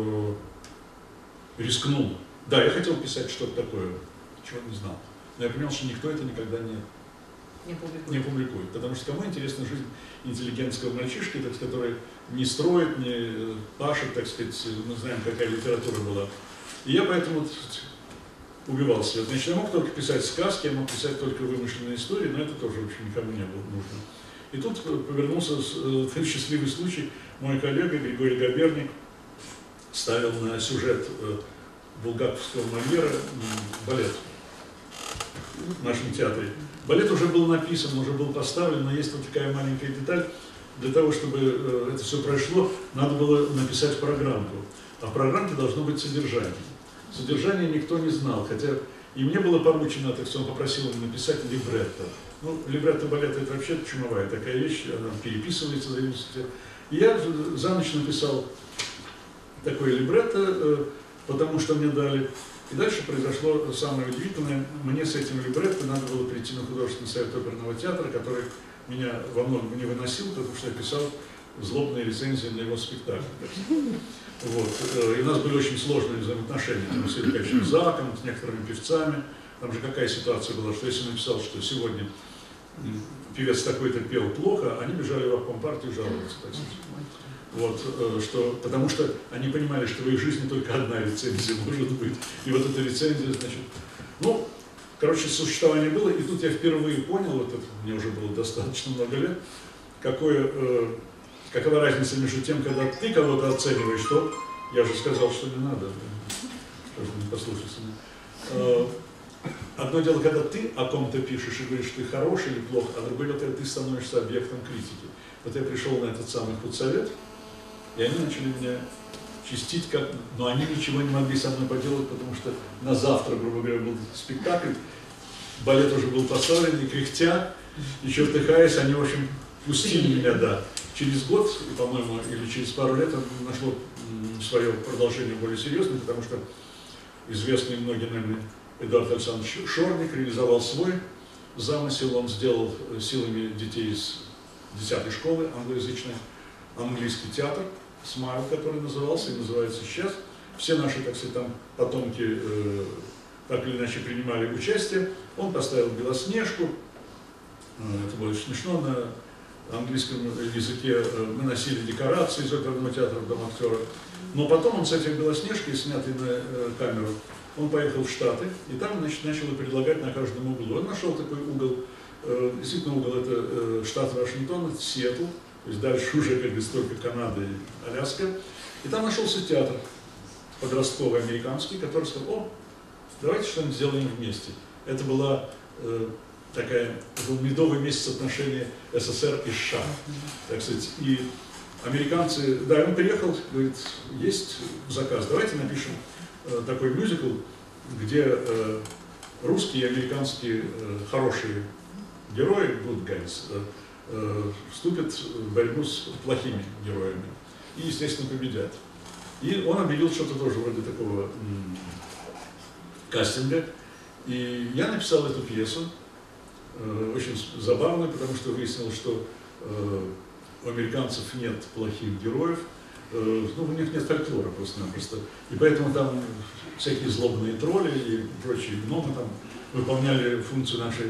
Speaker 2: рискнул. Да, я хотел писать что-то такое, чего не знал. Но я понял, что никто это никогда не публикует. Потому что кому интересна жизнь интеллигентского мальчишки, так сказать, который не строит, не пашет, так сказать, мы знаем, какая литература была. И я поэтому убивал себя. Значит, я мог только писать сказки, я мог писать только вымышленные истории, но это тоже, в общем, никому не было нужно. И тут повернулся счастливый случай. Мой коллега Григорий Габерник ставил на сюжет булгаковского Мольера балет в нашем театре. Балет уже был написан, уже был поставлен, но есть вот такая маленькая деталь. Для того, чтобы это все прошло, надо было написать программку. А в программке должно быть содержание. Содержание никто не знал, хотя и мне было поручено, так что он попросил меня написать либретто. Ну, либретто балета это вообще чумовая такая вещь, она переписывается. И я за ночь написал такое либретто, потому что мне дали. И дальше произошло самое удивительное. Мне с этим либретто надо было прийти на художественный совет оперного театра, который меня во многом не выносил, потому что я писал злобные рецензии на его спектакль. Вот. И у нас были очень сложные взаимоотношения там, с Ильичем Заком, с некоторыми певцами. Там же какая ситуация была, что если написал, что сегодня певец такой-то пел плохо, они бежали в обкомпартию жаловаться. Вот, что, потому что они понимали, что в их жизни только одна рецензия может быть. И вот эта рецензия, значит, ну, короче, существование было. И тут я впервые понял, вот это мне уже было достаточно много лет, какова разница между тем, когда ты кого-то оцениваешь, что я же сказал, что не надо, что же не послушаться. Одно дело, когда ты о ком-то пишешь и говоришь, ты хороший или плох, а другое дело, когда ты становишься объектом критики. Вот я пришел на этот самый худсовет, и они начали меня чистить, но они ничего не могли со мной поделать, потому что на завтра, грубо говоря, был спектакль, балет уже был поставлен, и кряхтя, и чертыхаясь, они, в общем, пустили меня, да. Через год, по-моему, или через пару лет нашло свое продолжение более серьезное, потому что известный многим, наверное, Эдуард Александрович Шорник реализовал свой замысел, он сделал силами детей из 10-й школы англоязычной английский театр, «Смайл», который назывался и называется сейчас. Все наши, так сказать, там потомки так или иначе принимали участие. Он поставил «Белоснежку», это было очень смешно, на английском языке мы носили декорации из оперного театра в Дом актера. Но потом он с этим «Белоснежкой», снятый на камеру, он поехал в Штаты, и там, значит, начал предлагать на каждом углу. Он нашел такой угол, действительно угол, это штат Вашингтон, это Сиэтл, то есть дальше уже как бы столько Канада и Аляска. И там нашелся театр подростковый американский, который сказал, о, давайте что-нибудь сделаем вместе. Это была был медовый месяц отношений СССР и США, так сказать. И американцы, да, он приехал, говорит, есть заказ, давайте напишем такой мюзикл, где русские и американские хорошие герои, good guys, вступят в борьбу с плохими героями и, естественно, победят. И он объявил что-то тоже вроде такого кастинга. И я написал эту пьесу, очень забавную, потому что выяснилось, что у американцев нет плохих героев, ну, у них нет фольклора просто-напросто. И поэтому там всякие злобные тролли и прочие гномы там выполняли функцию нашей,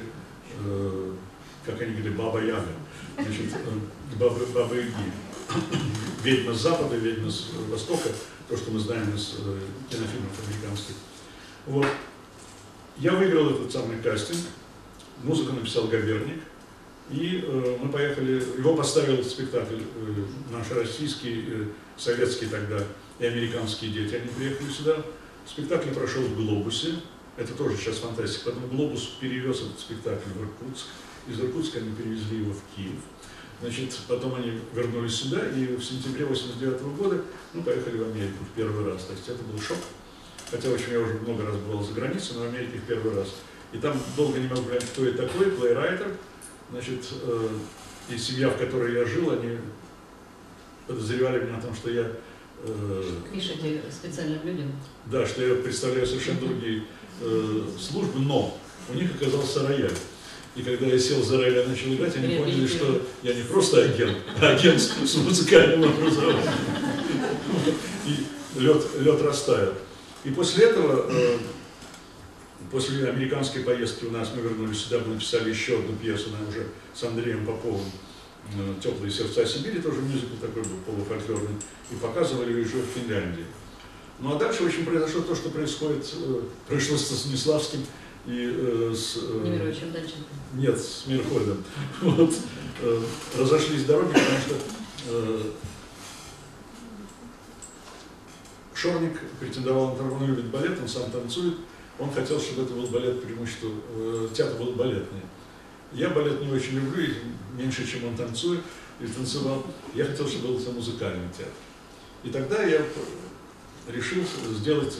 Speaker 2: как они говорили, баба-яга, значит, баба-яги. Ведьма с запада, ведьма с востока, то, что мы знаем из кинофильмов американских. Вот. Я выиграл этот самый кастинг, музыку написал Габерник, и мы поехали, его поставил спектакль наш российский, советский тогда, и американские дети, они приехали сюда. Спектакль прошел в Глобусе, это тоже сейчас фантастика, потом Глобус перевез этот спектакль в Иркутск, из Иркутска они перевезли его в Киев. Значит, потом они вернулись сюда, и в сентябре 1989 года поехали в Америку в первый раз. То есть это был шок. Хотя, в общем, я уже много раз бывал за границей, но в Америке в первый раз. И там долго не мог понять, кто я такой, плейрайтер. Значит, и семья, в которой я жил, они подозревали меня о том, что я...
Speaker 1: Пишете специальным людям? Да,
Speaker 2: что я представляю совершенно другие службы, но у них оказался рояль. И когда я сел за рояль и начал играть, они поняли, что я не просто агент, а агент с музыкальным образованием. И лед растаял. И после этого, после американской поездки у нас, мы вернулись сюда, мы написали еще одну пьесу, уже с Андреем Поповым, «Теплые сердца Сибири», тоже мюзикл такой был полуфольклорный, и показывали ее еще в Финляндии. Ну а дальше, в общем, произошло то, что произошло с Станиславским и с...
Speaker 1: Немировичем Данченко?
Speaker 2: Нет, с Мирхольдом. Вот, разошлись дороги, потому что Шорник претендовал, он любит балет, он сам танцует, он хотел, чтобы это был балет, преимущество, театр был балетный. Я балет не очень люблю, меньше, чем он танцует, и танцевал. Я хотел, чтобы был это музыкальный театр. И тогда я решил сделать,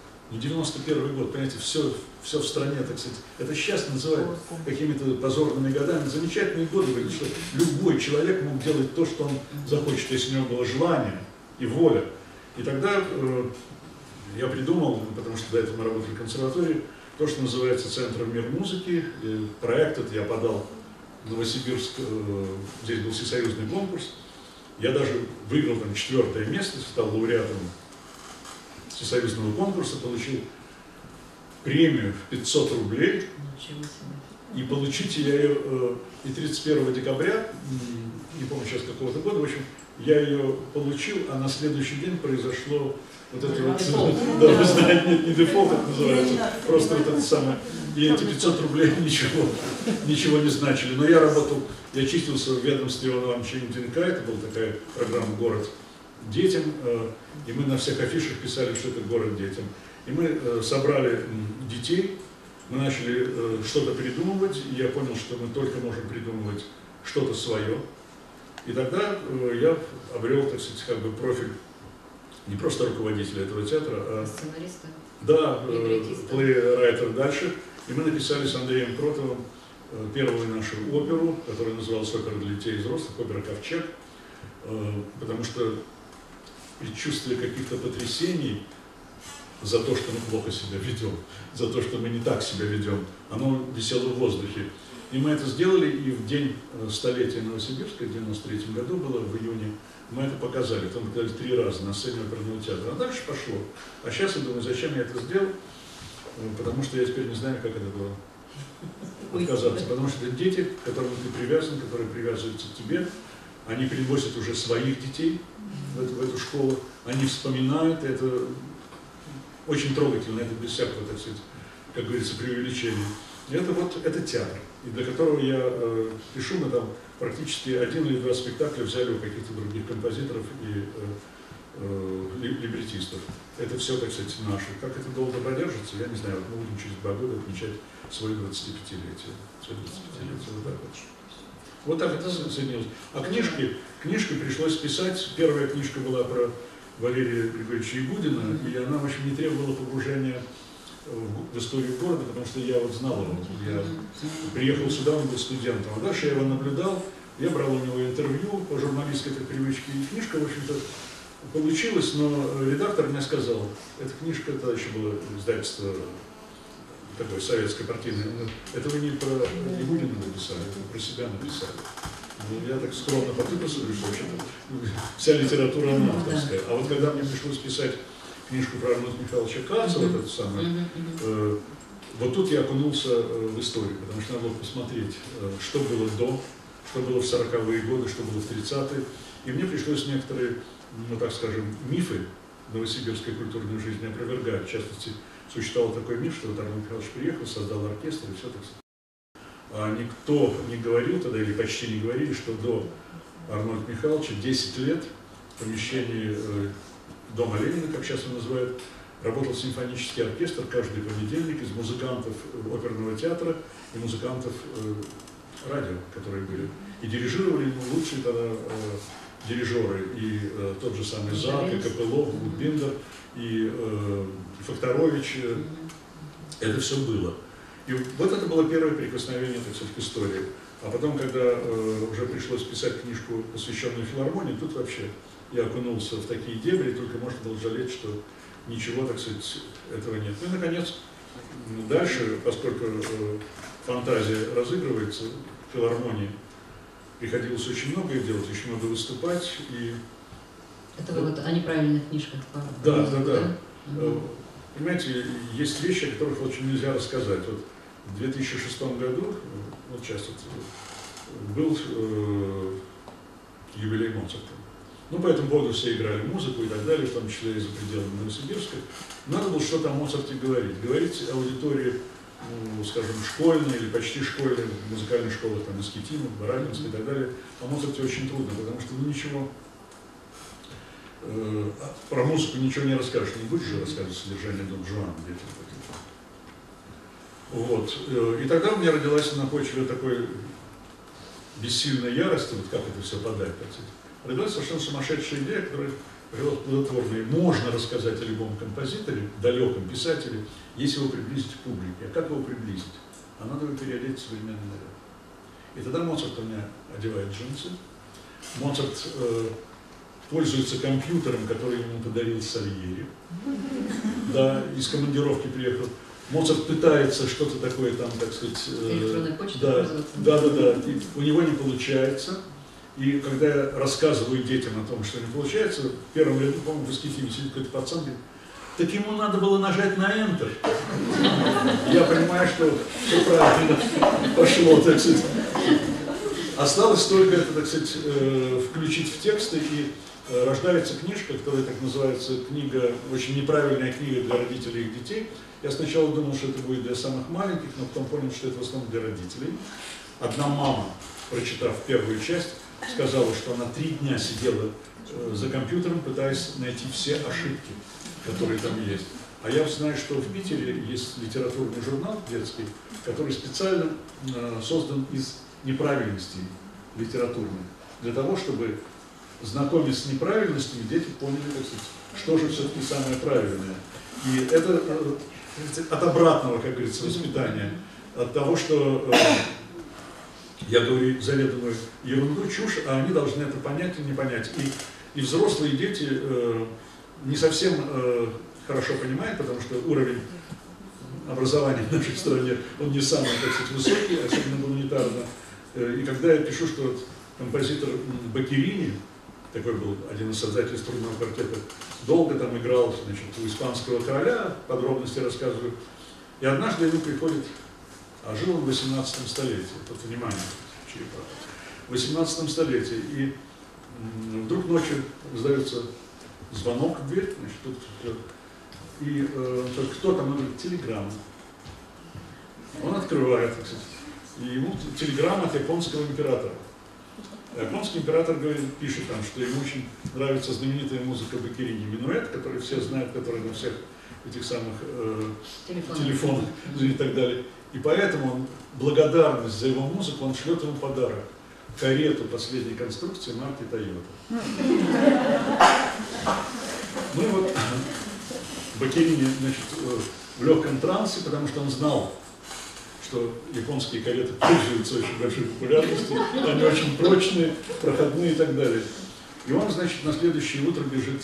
Speaker 2: 91 год, понимаете, все в стране, так сказать, это сейчас называют какими-то позорными годами, замечательные годы, говорят, что любой человек мог делать то, что он захочет, если у него было желание и воля. И тогда я придумал, потому что до этого мы работали в консерватории, то, что называется Центром мир музыки. Проект этот я подал в Новосибирск, здесь был всесоюзный конкурс. Я даже выиграл там 4-е место, стал лауреатом всесоюзного конкурса, получил премию в 500 рублей. И получить я ее и 31 декабря, не помню сейчас какого-то года, в общем, я ее получил, а на следующий день произошло вот это вот, да, вы знаете, нет, не дефолт это называется, просто вот это самое, и эти 500 рублей ничего не значили. Но я работал, я чистился в ведомстве Ивана Ивановича Инденка, это была такая программа «Город детям», и мы на всех афишах писали, что это «Город детям». И мы собрали детей, мы начали что-то придумывать, и я понял, что мы только можем придумывать что-то свое. И тогда я обрел, так сказать, как бы профиль не просто руководителя этого театра, а
Speaker 1: сценариста,
Speaker 2: да, плейрайтер дальше. И мы написали с Андреем Кротовым первую нашу оперу, которая называлась «Опера для детей и взрослых», опера «Ковчег», потому что предчувствие каких-то потрясений за то, что мы плохо себя ведем, за то, что мы не так себя ведем, оно висело в воздухе. И мы это сделали, и в день столетия Новосибирска, в 1993 году было, в июне, мы это показали. Там показали 3 раза на сцене оперного театра. А дальше пошло. А сейчас я думаю, зачем я это сделал? Потому что я теперь не знаю, как это было отказаться. Потому что это дети, к которым ты привязан, которые привязываются к тебе. Они приносят уже своих детей в эту школу. Они вспоминают, это очень трогательно, это без всякого, так сказать, как говорится, преувеличения. И это вот, это театр, и для которого я пишу, мы там практически 1 или 2 спектакля взяли у каких-то других композиторов и либретистов. Это все, так сказать, наше. Как это долго продержится, я не знаю. Вот мы будем через 2 года отмечать свое 25-летие. Вот так это соединилось. А книжки пришлось писать. Первая книжка была про Валерия Григорьевича Ягудина, и она, в общем, не требовала погружения в историю города, потому что я вот знал его. Я приехал сюда, он был студентом, а дальше я его наблюдал, я брал у него интервью по журналистской этой привычке, и книжка, в общем-то, получилась, но редактор мне сказал, эта книжка, это еще было издательство такое советское, партийное, это вы не про Ягудина написали, это про себя написали. Ну, я так скромно подписываю, что вообще-то вся литература она авторская. А вот когда мне пришлось писать книжку про Арнольда Михайловича Карцева, вот это самое, вот тут я окунулся в историю, потому что надо было посмотреть, что было до, что было в 40-е годы, что было в 30-е. И мне пришлось некоторые, ну так скажем, мифы новосибирской культурной жизни опровергать. В частности, существовал такой миф, что вот Арнольд Михайлович приехал, создал оркестр и все так сказать. А никто не говорил тогда, или почти не говорили, что до Арнольда Михайловича 10 лет в помещении Дома Ленина, как сейчас его называют, работал симфонический оркестр каждый понедельник из музыкантов оперного театра и музыкантов радио, которые были. И дирижировали ему лучшие тогда дирижеры, и тот же самый Зак, и Копылов, Гудбиндер, и Факторович. Это все было. И вот это было первое прикосновение, так сказать, к истории. А потом, когда уже пришлось писать книжку, посвященную филармонии, тут вообще я окунулся в такие дебри, только можно было жалеть, что ничего, так сказать, этого нет. Ну и, наконец, дальше, поскольку фантазия разыгрывается в филармонии, приходилось очень многое делать, очень много выступать. И...
Speaker 1: Это вы вот о неправильных книжках?
Speaker 2: Да. Понимаете, есть вещи, о которых очень нельзя рассказать. Вот в 2006 году, вот сейчас вот, был юбилей Моцарта. Ну, по этому поводу все играли музыку и так далее, в том числе и за пределами Новосибирска. Надо было что-то о Моцарте говорить. Говорить аудитории, ну, скажем, школьной или почти школьной, в музыкальных школах, там, Искитимов, Баранинск и так далее, о Моцарте очень трудно, потому что ничего, про музыку ничего не расскажешь, не будешь же рассказывать содержание Дон Жуана детям. Вот. И тогда у меня родилась на почве такой бессильной ярости, вот как это все подать, так сказать. Родилась совершенно сумасшедшая идея, которая привела к плодотворной. Можно рассказать о любом композиторе, далеком писателе, если его приблизить к публике. А как его приблизить? А надо его переодеть в современный наряд. И тогда Моцарт у меня одевает джинсы. Моцарт пользуется компьютером, который ему подарил Сальери. Да, из командировки приехал. Моцарт пытается что-то такое там, так сказать...
Speaker 1: Электронной почтой
Speaker 2: да. И у него не получается. И когда я рассказываю детям о том, что не получается, в первом ряду, по-моему, в Искитиме сидит какой-то пацан, говорит, так ему надо было нажать на Enter. Я понимаю, что все правильно пошло, так сказать. Осталось только это, так сказать, включить в тексты, и рождается книжка, которая так называется, книга, очень неправильная книга для родителей и их детей. Я сначала думал, что это будет для самых маленьких, но потом понял, что это в основном для родителей. Одна мама, прочитав первую часть, сказала, что она 3 дня сидела за компьютером, пытаясь найти все ошибки, которые там есть. А я знаю, что в Питере есть литературный журнал детский, который специально создан из неправильностей литературных, для того, чтобы, знакомясь с неправильностями, дети поняли, так сказать, что же все-таки самое правильное. И это от обратного, как говорится, воспитания, от того, что я говорю заведомую ерунду, чушь, а они должны это понять или не понять. И взрослые дети не совсем хорошо понимают, потому что уровень образования в нашей стране, он не самый, так сказать, высокий, особенно гуманитарно. И когда я пишу, что композитор Баккерини, такой был один из создателей струнного квартета, долго там играл, значит, у испанского короля, подробности рассказываю, и однажды ему приходит, а жил он в 18 столетии, вот внимание, в 18 столетии, и вдруг ночью раздается звонок в дверь, значит, тут, и кто там, он говорит, телеграмма. Он открывает, так сказать, и ему телеграмма от японского императора. Японский император говорит, пишет там, что ему очень нравится знаменитая музыка Баккерини «Минуэт», которую все знают, которая на всех этих самых телефонах и так далее. И поэтому он, благодарность за его музыку, он шлет ему подарок. Карету последней конструкции марки Toyota. Ну и вот Баккерини, значит, в легком трансе, потому что он знал, что японские кареты пользуются очень большой популярностью, они очень прочные, проходные и так далее. И он, значит, на следующее утро бежит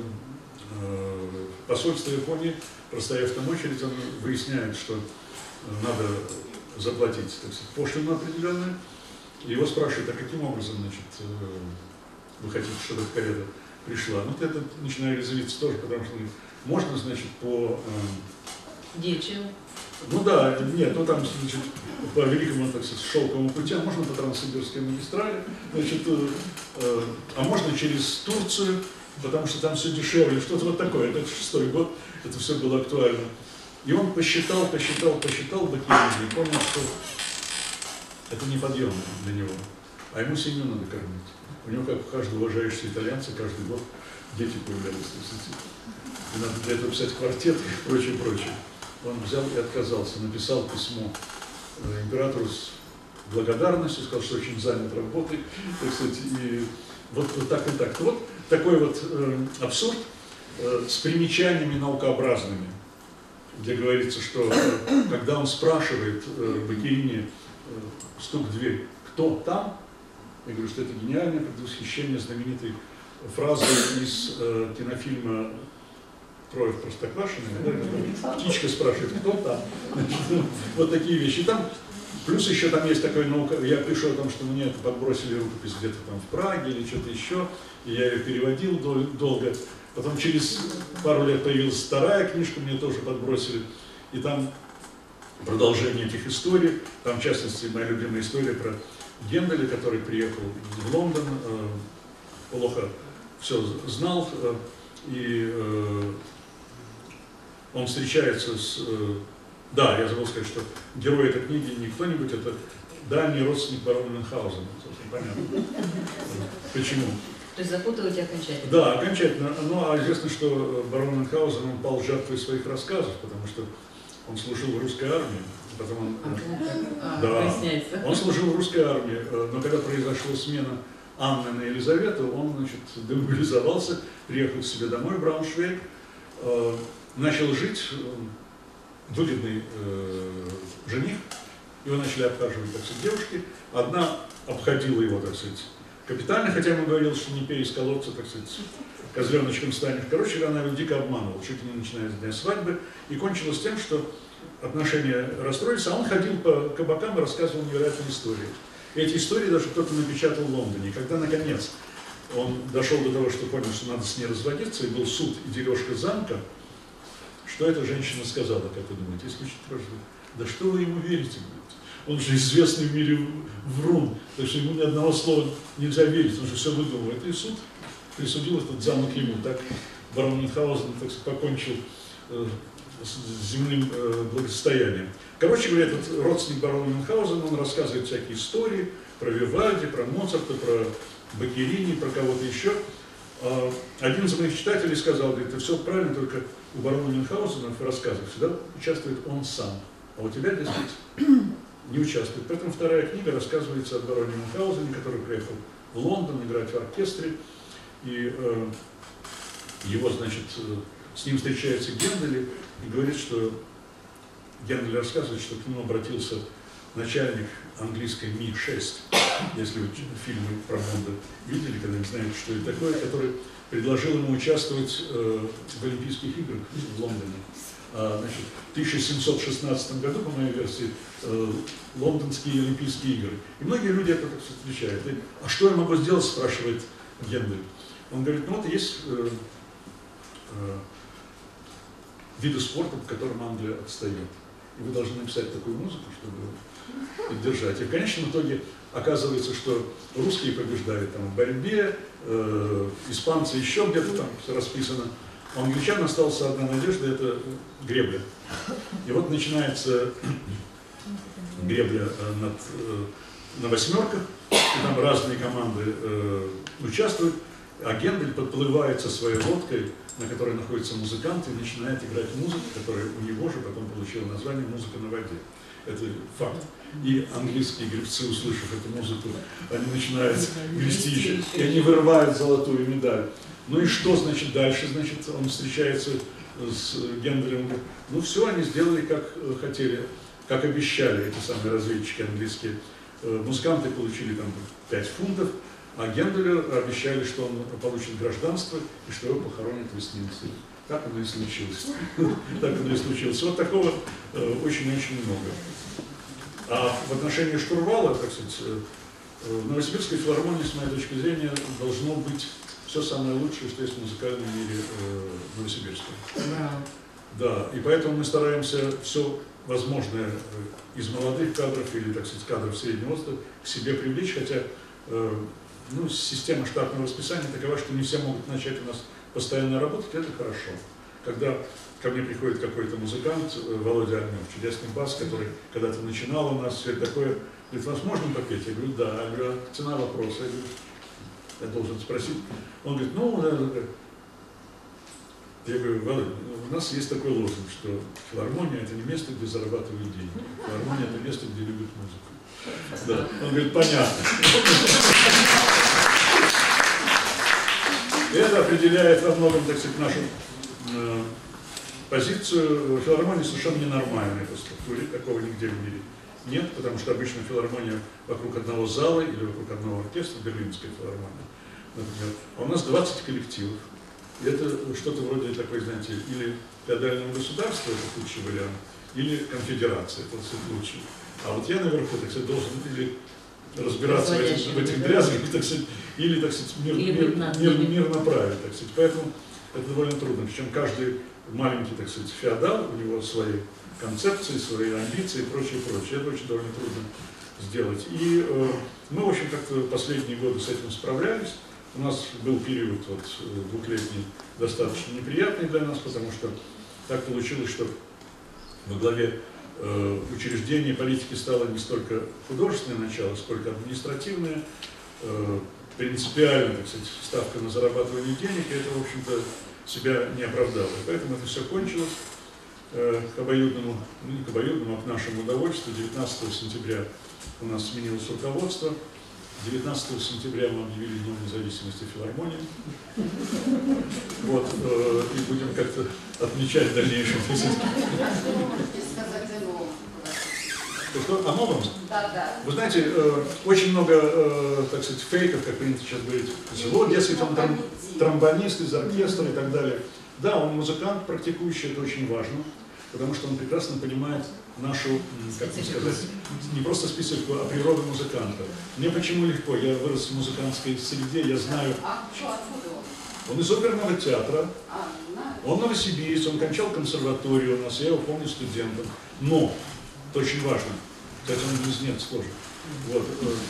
Speaker 2: в посольство Японии, простояв там очередь, он выясняет, что надо заплатить, так сказать, пошлину определенную. Его спрашивают, а каким образом, значит, вы хотите, чтобы эта карета пришла? Ну, это начинаю резвиться тоже, потому что можно, значит, по...
Speaker 1: Дечью.
Speaker 2: Ну да, нет, ну там, значит, по великому, так сказать, шелковому пути, а можно по Транссибирской магистрали, значит, а можно через Турцию, потому что там все дешевле, что-то вот такое. Это 6-й год, это все было актуально. И он посчитал Баккерини и понял, что это неподъемно для него, а ему семью надо кормить. У него, как у каждого уважающегося итальянца, каждый год дети появлялись. И надо для этого писать квартет и прочее, прочее. Он взял и отказался, написал письмо императору с благодарностью, сказал, что очень занят работой, так сказать, и вот так и так. Вот такой вот абсурд с примечаниями наукообразными, где говорится, что когда он спрашивает Баккерини, стук в дверь, кто там? Я говорю, что это гениальное предвосхищение знаменитой фразы из кинофильма «Трое в Простоквашино», да? Птичка спрашивает, кто там? Значит, вот такие вещи. Там, плюс еще там есть такой наука, я пришел о том, что мне это подбросили рукопись где-то там в Праге или что-то еще, и я ее переводил долго. Потом через пару лет появилась вторая книжка, мне тоже подбросили, и там продолжение этих историй, там в частности моя любимая история про Генделя, который приехал в Лондон, плохо все знал, и он встречается с... Да, я забыл сказать, что герой этой книги не кто-нибудь, это дальний родственник барона Мюнхгаузена, собственно, понятно. Почему?
Speaker 1: То есть запутываете окончательно?
Speaker 2: Да, окончательно. Ну, а известно, что барон Мюнхгаузен, он пал жертвой своих рассказов, потому что он служил в русской армии. Потом он, он служил в русской армии, но когда произошла смена Анны на Елизавету, он, значит, демобилизовался, приехал к себе домой в Брауншвейг, начал жить, выгодный жених, его начали обхаживать, так сказать, девушки. Одна обходила его, так сказать, капитально, хотя ему говорил, что не пей из колодца, так сказать, козленочком станешь. Короче, она его дико обманывала, чуть ли не начиная с дня свадьбы, и кончилось тем, что отношения расстроились, а он ходил по кабакам и рассказывал невероятные истории. И эти истории даже кто-то напечатал в Лондоне. И когда, наконец, он дошел до того, что понял, что надо с ней разводиться, и был суд и дележка замка, что эта женщина сказала, как вы думаете, если чуть прошло, да что вы ему верите, говорит? Он же известный в мире врун, так что ему ни одного слова нельзя верить, он же все выдумывает. И суд присудил этот замок ему. Так барон Мюнхгаузен, так сказать, покончил с земным благосостоянием. Короче говоря, этот родственник барона Мюнхгаузена, он рассказывает всякие истории про Вивальди, про Моцарта, про Баккерини, про кого-то еще. Один из моих читателей сказал, говорит, это все правильно, только у барона Мюнхгаузена в рассказах всегда участвует он сам, а у тебя, дескать, не участвует. Поэтому вторая книга рассказывается о бароне Мюнхгаузене, который приехал в Лондон играть в оркестре, и его, значит, с ним встречается Гендель и говорит, что Гендель рассказывает, что к нему обратился начальник английской Ми-6, если вы фильмы про Бонда видели, когда не знаете, что это такое, который предложил ему участвовать в Олимпийских играх в Лондоне. Значит, в 1716 году, по моей версии, лондонские Олимпийские игры. И многие люди это так встречают. А что я могу сделать, спрашивает Гендель. Он говорит, ну вот есть виды спорта, в котором Англия отстает. И вы должны написать такую музыку, чтобы поддержать. И в конечном итоге оказывается, что русские побеждают там в борьбе, испанцы еще где-то там все расписано. У англичан осталась одна надежда, это гребля. И вот начинается гребля на восьмерках, и там разные команды участвуют, а Гендель подплывает со своей лодкой, на которой находится музыкант, и начинает играть музыку, которая у него же потом получила название «Музыка на воде». Это факт. И английские гребцы, услышав эту музыку, они начинают грести еще, и они вырывают золотую медаль. Ну и что, значит, дальше? Значит, он встречается с Генделем, говорит, ну все, они сделали, как хотели, как обещали эти самые разведчики английские. Музыканты получили там 5 фунтов, а Генделю обещали, что он получит гражданство и что его похоронят в Вестминстере. Так оно и случилось. Так оно и случилось. Вот такого очень-очень много. А в отношении штурвала, так сказать, в Новосибирской филармонии, с моей точки зрения, должно быть все самое лучшее, что есть в музыкальном мире Новосибирска. Да, и поэтому мы стараемся все возможное из молодых кадров или, так сказать, кадров среднего возраста к себе привлечь, хотя ну, система штатного расписания такова, что не все могут начать у нас постоянно работать, это хорошо. Когда ко мне приходит какой-то музыкант, Володя Огнев, чудесный бас, который когда-то начинал у нас, все такое, говорит, вас можно попеть? Я говорю, да. Я говорю, цена вопроса. Я говорю, я должен спросить. Он говорит, ну, Я говорю: Володя, у нас есть такой лозунг, что филармония — это не место, где зарабатывают деньги. Филармония — это место, где любят музыку. Да. Он говорит: понятно. Это определяет во многом, так сказать, нашу позицию. Филармония совершенно ненормальная по структуре, такого нигде в мире нет, потому что обычно филармония вокруг одного зала или вокруг одного оркестра, Берлинская филармония, например. А у нас 20 коллективов. И это что-то вроде такой, знаете, или феодального государства, это лучший вариант, или конфедерация, это лучший. А вот я наверху, так сказать, должен или разбираться в этих дрязгах, так сказать, или, так сказать, мирно править, так сказать. Поэтому это довольно трудно. Причем каждый маленький, так сказать, феодал, у него свои концепции, свои амбиции и прочее, прочее. Это очень довольно трудно сделать. И мы, в общем, как-то последние годы с этим справлялись. У нас был период вот, двухлетний достаточно неприятный для нас, потому что так получилось, что во главе учреждения политики стало не столько художественное начало, сколько административное, принципиально, так сказать, ставка на зарабатывание денег, и это, в общем-то, себя не оправдало. И поэтому это все кончилось к обоюдному, ну не к обоюдному, а к нашему удовольствию. 19 сентября у нас сменилось руководство. 19 сентября мы объявили Днем независимости филармонии. Вот, и будем как-то отмечать в дальнейшем. О новом?
Speaker 4: Да, да.
Speaker 2: Вы знаете, очень много, так сказать, фейков, как принято сейчас говорить. Вот, дескать, он тромбонист из оркестра и так далее. Да, он музыкант практикующий, это очень важно, потому что он прекрасно понимает нашу, как сказать, не просто специфику, а природу музыканта. Мне почему легко? Я вырос в музыкантской среде, я знаю.
Speaker 4: А что, откуда он?
Speaker 2: Он из оперного театра, он новосибирец, он кончал консерваторию у нас, я его помню студентом. Но, это очень важно, кстати, он близнец тоже. Вот,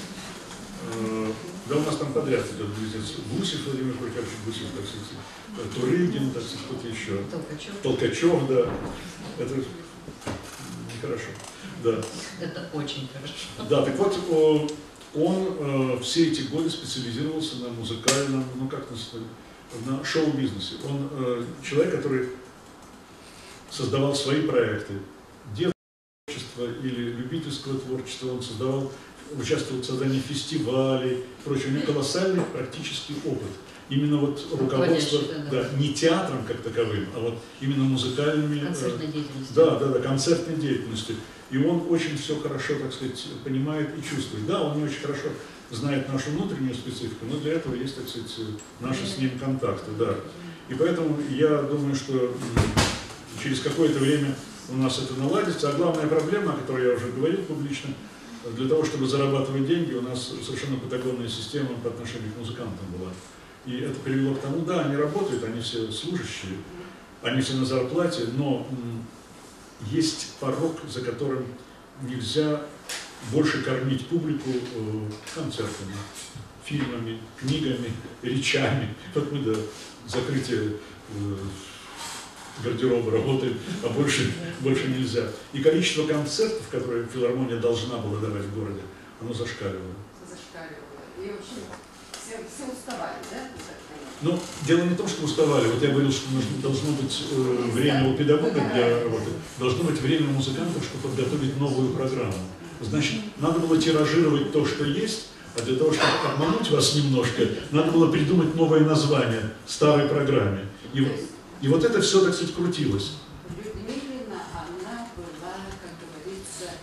Speaker 2: да, у нас там подряд идет близнец. Гусев, Владимир Куркевич Гусев, так сказать, Турыгин, так сказать, кто-то еще. Толкачев, да. Это нехорошо. Да.
Speaker 1: Это очень хорошо.
Speaker 2: Да, так вот, он все эти годы специализировался на музыкальном, ну как на шоу-бизнесе. Он человек, который создавал свои проекты, детского творчества или любительского творчества, он создавал, участвовал в создании фестивалей и прочее. У него колоссальный практический опыт. Именно вот руководство, да, не театром как таковым, а вот именно музыкальными...
Speaker 1: Концертной деятельностью.
Speaker 2: Да, концертной деятельностью. И он очень все хорошо, так сказать, понимает и чувствует. Да, он не очень хорошо знает нашу внутреннюю специфику, но для этого есть, так сказать, наши с ним контакты, да. И поэтому я думаю, что через какое-то время у нас это наладится. А главная проблема, о которой я уже говорил публично, для того, чтобы зарабатывать деньги, у нас совершенно патагонная система по отношению к музыкантам была. И это привело к тому, да, они работают, они все служащие, они все на зарплате, но есть порог, за которым нельзя больше кормить публику концертами, фильмами, книгами, речами. Вот мы до закрытия гардероба работаем, а больше нельзя. И количество концертов, которые филармония должна была давать в городе, оно зашкаливало.
Speaker 4: И очень все уставали, да?
Speaker 2: Ну, дело не в том, что уставали. Вот я говорил, что должно быть время у педагога для работы, должно быть время у музыкантов, чтобы подготовить новую программу. Значит, надо было тиражировать то, что есть, а для того, чтобы обмануть вас немножко, надо было придумать новое название старой программе. И вот это все, так сказать, крутилось.
Speaker 4: Людмилина, она была, как говорится,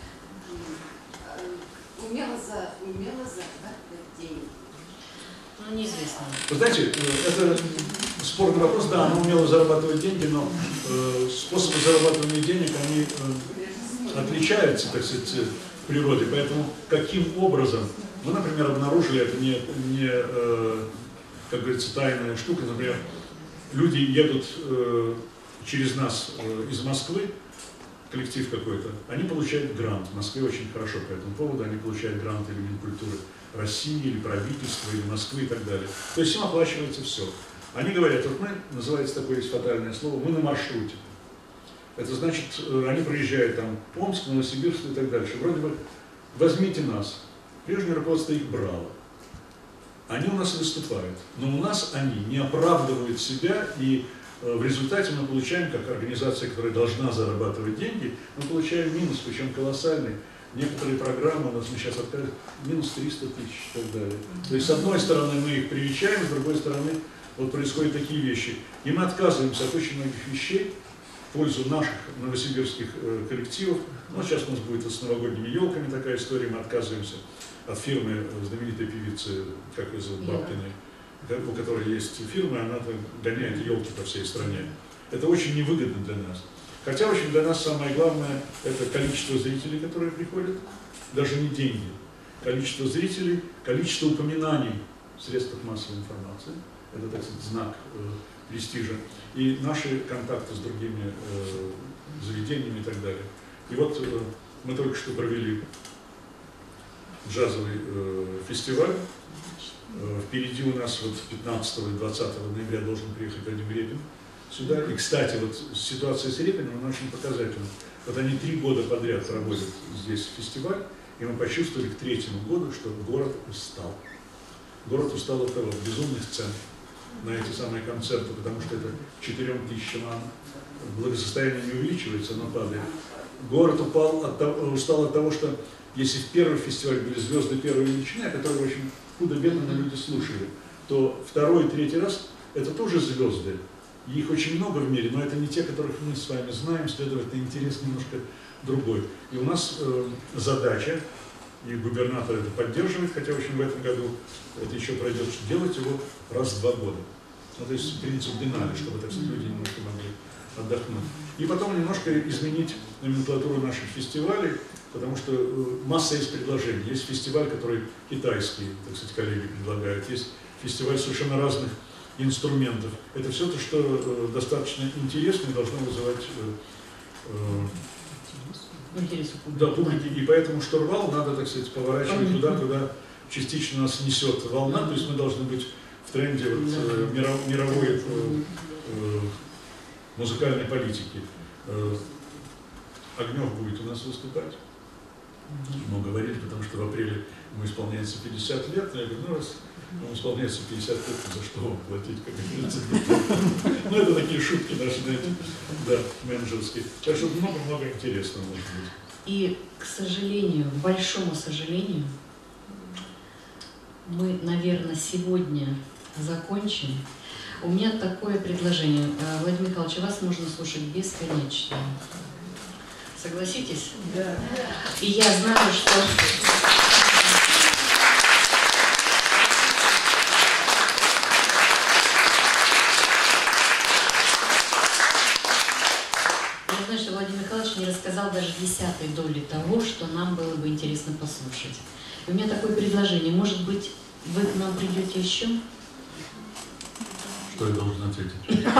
Speaker 4: умела зарабатывать деньги.
Speaker 1: Ну, неизвестно.
Speaker 2: Вы знаете, это спорный вопрос, да, она умела зарабатывать деньги, но способы зарабатывания денег, они отличаются, так сказать, в природе. Поэтому каким образом, мы, например, обнаружили, это не как говорится, тайная штука, например, люди едут через нас из Москвы, коллектив какой-то, они получают грант. В Москве очень хорошо по этому поводу, они получают грант или Минкультуры России, или правительства, или Москвы и так далее. То есть им оплачивается все. Они говорят, вот мы, называется такое есть фатальное слово, мы на маршруте. Это значит, они проезжают там Омск, Новосибирск и так дальше. Вроде бы, возьмите нас. Прежнее руководство их брало. Они у нас выступают, но у нас они не оправдывают себя, и в результате мы получаем, как организация, которая должна зарабатывать деньги, мы получаем минус, причем колоссальный. Некоторые программы у нас мы сейчас отправили минус 300 тысяч и так далее. То есть, с одной стороны, мы их привечаем, с другой стороны, вот происходят такие вещи. И мы отказываемся от очень многих вещей в пользу наших новосибирских коллективов. Ну, сейчас у нас будет с новогодними елками такая история, мы отказываемся от фирмы знаменитой певицы, как ее зовут, Бабкиной, у которой есть фирма, она гоняет елки по всей стране. Это очень невыгодно для нас. Хотя, в общем, для нас самое главное – это количество зрителей, которые приходят, даже не деньги. Количество зрителей, количество упоминаний в средствах массовой информации – это, так сказать, знак престижа. И наши контакты с другими заведениями и так далее. И вот мы только что провели джазовый фестиваль. Впереди у нас вот 15 и 20 ноября должен приехать Вадим Репин сюда. И, кстати, вот ситуация с Репиным, она очень показательна. Вот они 3 года подряд проводят здесь фестиваль, и мы почувствовали к 3-му году, что город устал. Город устал от того, безумных цен на эти самые концерты, потому что это 4000 благосостояние не увеличивается, оно падает. Город устал от того, что если в первый фестиваль были звезды первой величины, которые очень худо-бедно люди слушали, то второй и третий раз это тоже звезды. И их очень много в мире, но это не те, которых мы с вами знаем, следовательно, интерес немножко другой. И у нас задача, и губернатор это поддерживает, хотя, в общем, в этом году это еще пройдет, делать его раз в 2 года. Ну, то есть принцип Бинали, чтобы, так сказать, люди немножко могли отдохнуть. И потом немножко изменить номенклатуру наших фестивалей, потому что масса есть предложений. Есть фестиваль, который китайские, так сказать, коллеги предлагают, есть фестиваль совершенно разных инструментов. Это все то, что достаточно интересно и должно вызывать публики. И поэтому штурвал надо, так сказать, поворачивать туда, куда частично нас несет волна. То есть мы должны быть в тренде вот, мировой музыкальной политики. Огнев будет у нас выступать. Мы говорили, потому что в апреле ему исполняется 50 лет. Я говорю, ну раз ему исполняется 50 лет, за что вам платить, как говорится. Ну, это такие шутки наши, знаете, да, менеджерские. Так что много-много интересного может быть.
Speaker 1: И, к сожалению, к большому сожалению, мы, наверное, сегодня закончим. У меня такое предложение. Владимир Михайлович, вас можно слушать бесконечно. Согласитесь?
Speaker 3: Да.
Speaker 1: И я знаю, что... Я знаю, что Владимир Михайлович не рассказал даже 10-й доли того, что нам было бы интересно послушать. И у меня такое предложение. Может быть, вы к нам придете еще?
Speaker 2: Что я должен ответить?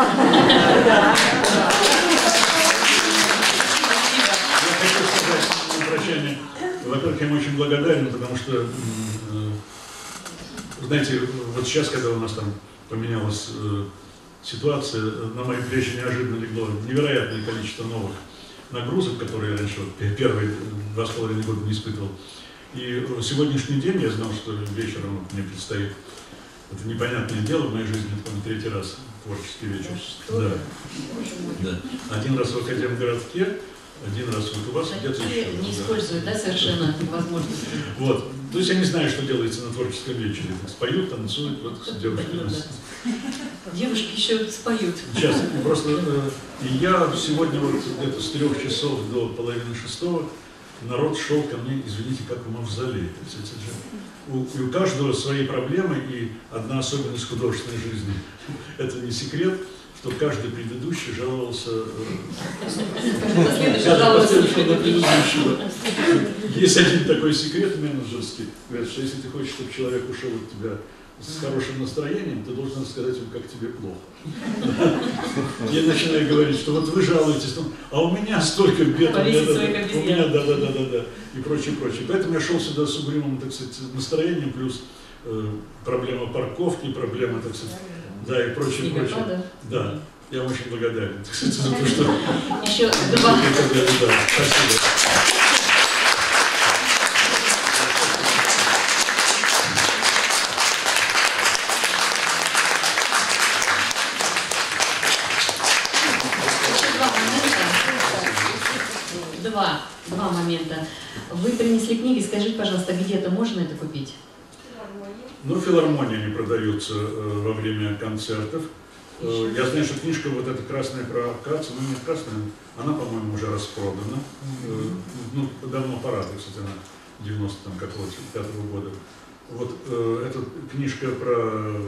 Speaker 2: Прощание. Во-первых, я ему очень благодарен, потому что, знаете, вот сейчас, когда у нас там поменялась ситуация, на мои плечи неожиданно легло невероятное количество новых нагрузок, которые я раньше вот, первые 2,5 года не испытывал. И сегодняшний день я знал, что вечером мне предстоит это непонятное дело в моей жизни, это, по-моему, 3-й раз творческий вечер. Да. Да. 1 раз в Академном городке, 1 раз вот у вас, где-то еще.
Speaker 1: Не используют, да, совершенно возможности.
Speaker 2: Вот. То есть я не знаю, что делается на творческом вечере. Споют, танцуют, вот девушки.
Speaker 1: Девушки еще споют.
Speaker 2: Сейчас, просто я сегодня вот где-то с 3 часов до 5:30 народ шел ко мне, извините, как в мавзолей. И у каждого свои проблемы, и одна особенность художественной жизни. Это не секрет, что каждый предыдущий жаловался на предыдущего. Есть один такой секрет менеджерский. Говорят, что если ты хочешь, чтобы человек ушел от тебя с хорошим настроением, ты должен сказать ему, как тебе плохо. Я начинаю говорить, что вот вы жалуетесь, а у меня столько бед, у меня да, и прочее. Поэтому я шел сюда с угрюмым, так сказать, настроением, плюс проблема парковки, проблема, так сказать, да, и прочее. Да, я вам очень благодарен, так сказать, за то, что...
Speaker 1: Еще 2.
Speaker 2: Спасибо.
Speaker 1: два момента. Вы принесли книги, скажите, пожалуйста, где-то можно это купить?
Speaker 2: Ну, в филармонии они продаются во время концертов. Я знаю, что книжка вот эта «Красная провокация», ну, не красная, она, по-моему, уже распродана. Ну, давно пора, кстати, она 95-го года. Вот эта книжка про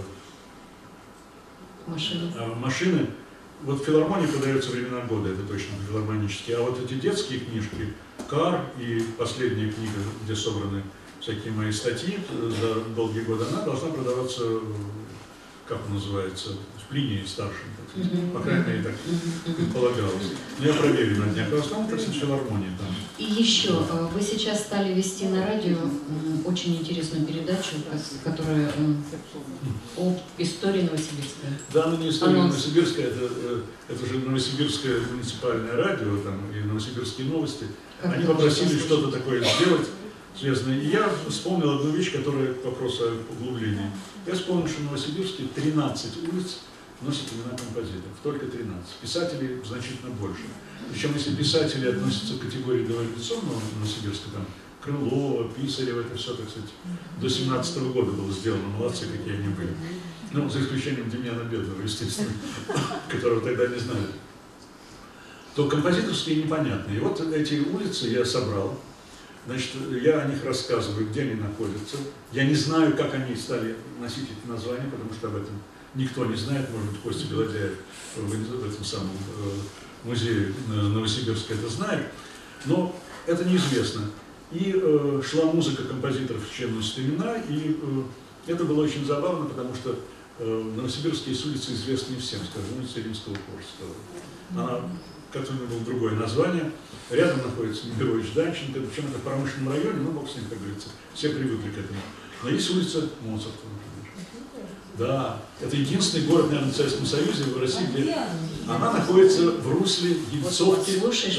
Speaker 2: машины. Вот в филармонии продаются времена года, это точно филармонические. А вот эти детские книжки, «Кар» и последняя книга, где собраны всякие мои статьи за долгие годы, она должна продаваться, как он называется, в Плинии старшем, так сказать. По крайней мере, так предполагалось. Но я проверю на днях. В основном, так сказать, в филармонии там.
Speaker 1: И еще, вы сейчас стали вести на радио очень интересную передачу, которая об истории Новосибирска.
Speaker 2: Да, но не история Новосибирска, это же Новосибирское муниципальное радио, там, и Новосибирские новости. Они попросили что-то такое сделать, связанное. И я вспомнил одну вещь, которая к вопросу о углублении. Я вспомнил, что в Новосибирске 13 улиц носят имена композиторов, только 13. Писателей значительно больше. Причем, если писатели относятся к категории дореволюционного Новосибирска, там, Крылова, Писарева, это все, так сказать, до 17-го года было сделано, молодцы, какие они были. Ну, за исключением Демьяна Бедного, естественно, которого тогда не знали. То композиторские непонятные. И вот эти улицы я собрал. Значит, я о них рассказываю, где они находятся. Я не знаю, как они стали носить эти названия, потому что об этом никто не знает. Может быть, Костя Белодяев в этом самом музее Новосибирска это знает. Но это неизвестно. И шла музыка композиторов, чем носят имена. И это было очень забавно, потому что новосибирские улицы известны всем, скажем, улица Римского-Корского. Она как-то у него было другое название. Рядом находится Михайлович Данченко, причем это в промышленном районе, ну, бог с ним, как говорится, все привыкли к этому. Но есть улица Моцарта, например. Да, это единственный город, наверное, в Советском Союзе, в России, где она находится в русле Ельцовки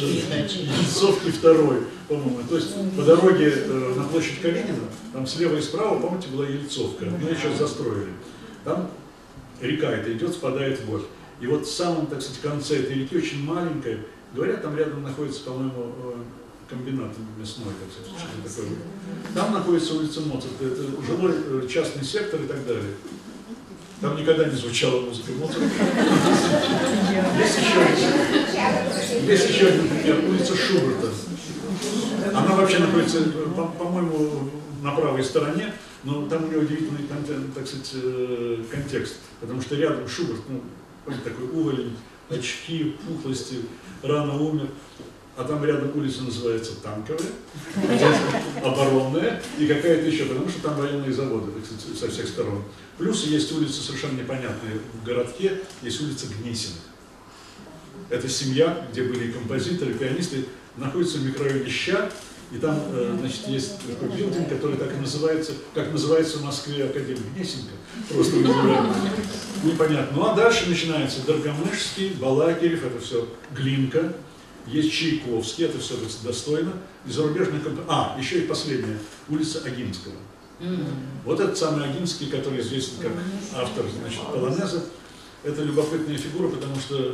Speaker 2: 2, по-моему. То есть по дороге на площадь Калинина, там слева и справа, помните, была Ельцовка, но ее сейчас застроили. Там река эта идет, спадает в Воль. И вот в самом, так сказать, конце этой реки, очень маленькая, говорят, там рядом находится, по-моему, комбинат мясной, так сказать, что-то такое. Там находится улица Моцарта, это жилой частный сектор и так далее. Там никогда не звучала музыка Моцарта. Есть еще один пример, улица Шуберта. Она вообще находится, по-моему, на правой стороне, но там у нее удивительный, так сказать, контекст, потому что рядом Шуберт, ну, такой уволень, очки, пухлости, рано умер. А там рядом улица называется Танковая, Оборонная и какая-то еще, потому что там военные заводы, так сказать, со всех сторон. Плюс есть улицы совершенно непонятные в городке, есть улица Гнесиных. Это семья, где были композиторы, пианисты, находится в микрорайоне Ща, и там, значит, есть такой билдинг, который так и называется, как называется в Москве Академия Гнесинка, просто непонятно. Ну а дальше начинается Доргомышский, Балакирев, это все Глинка. Есть Чайковский, это все достойно. И зарубежная компания. А, еще и последняя, улица Огинского. Вот этот самый Огинский, который известен как автор, значит, полонеза, это любопытная фигура, потому что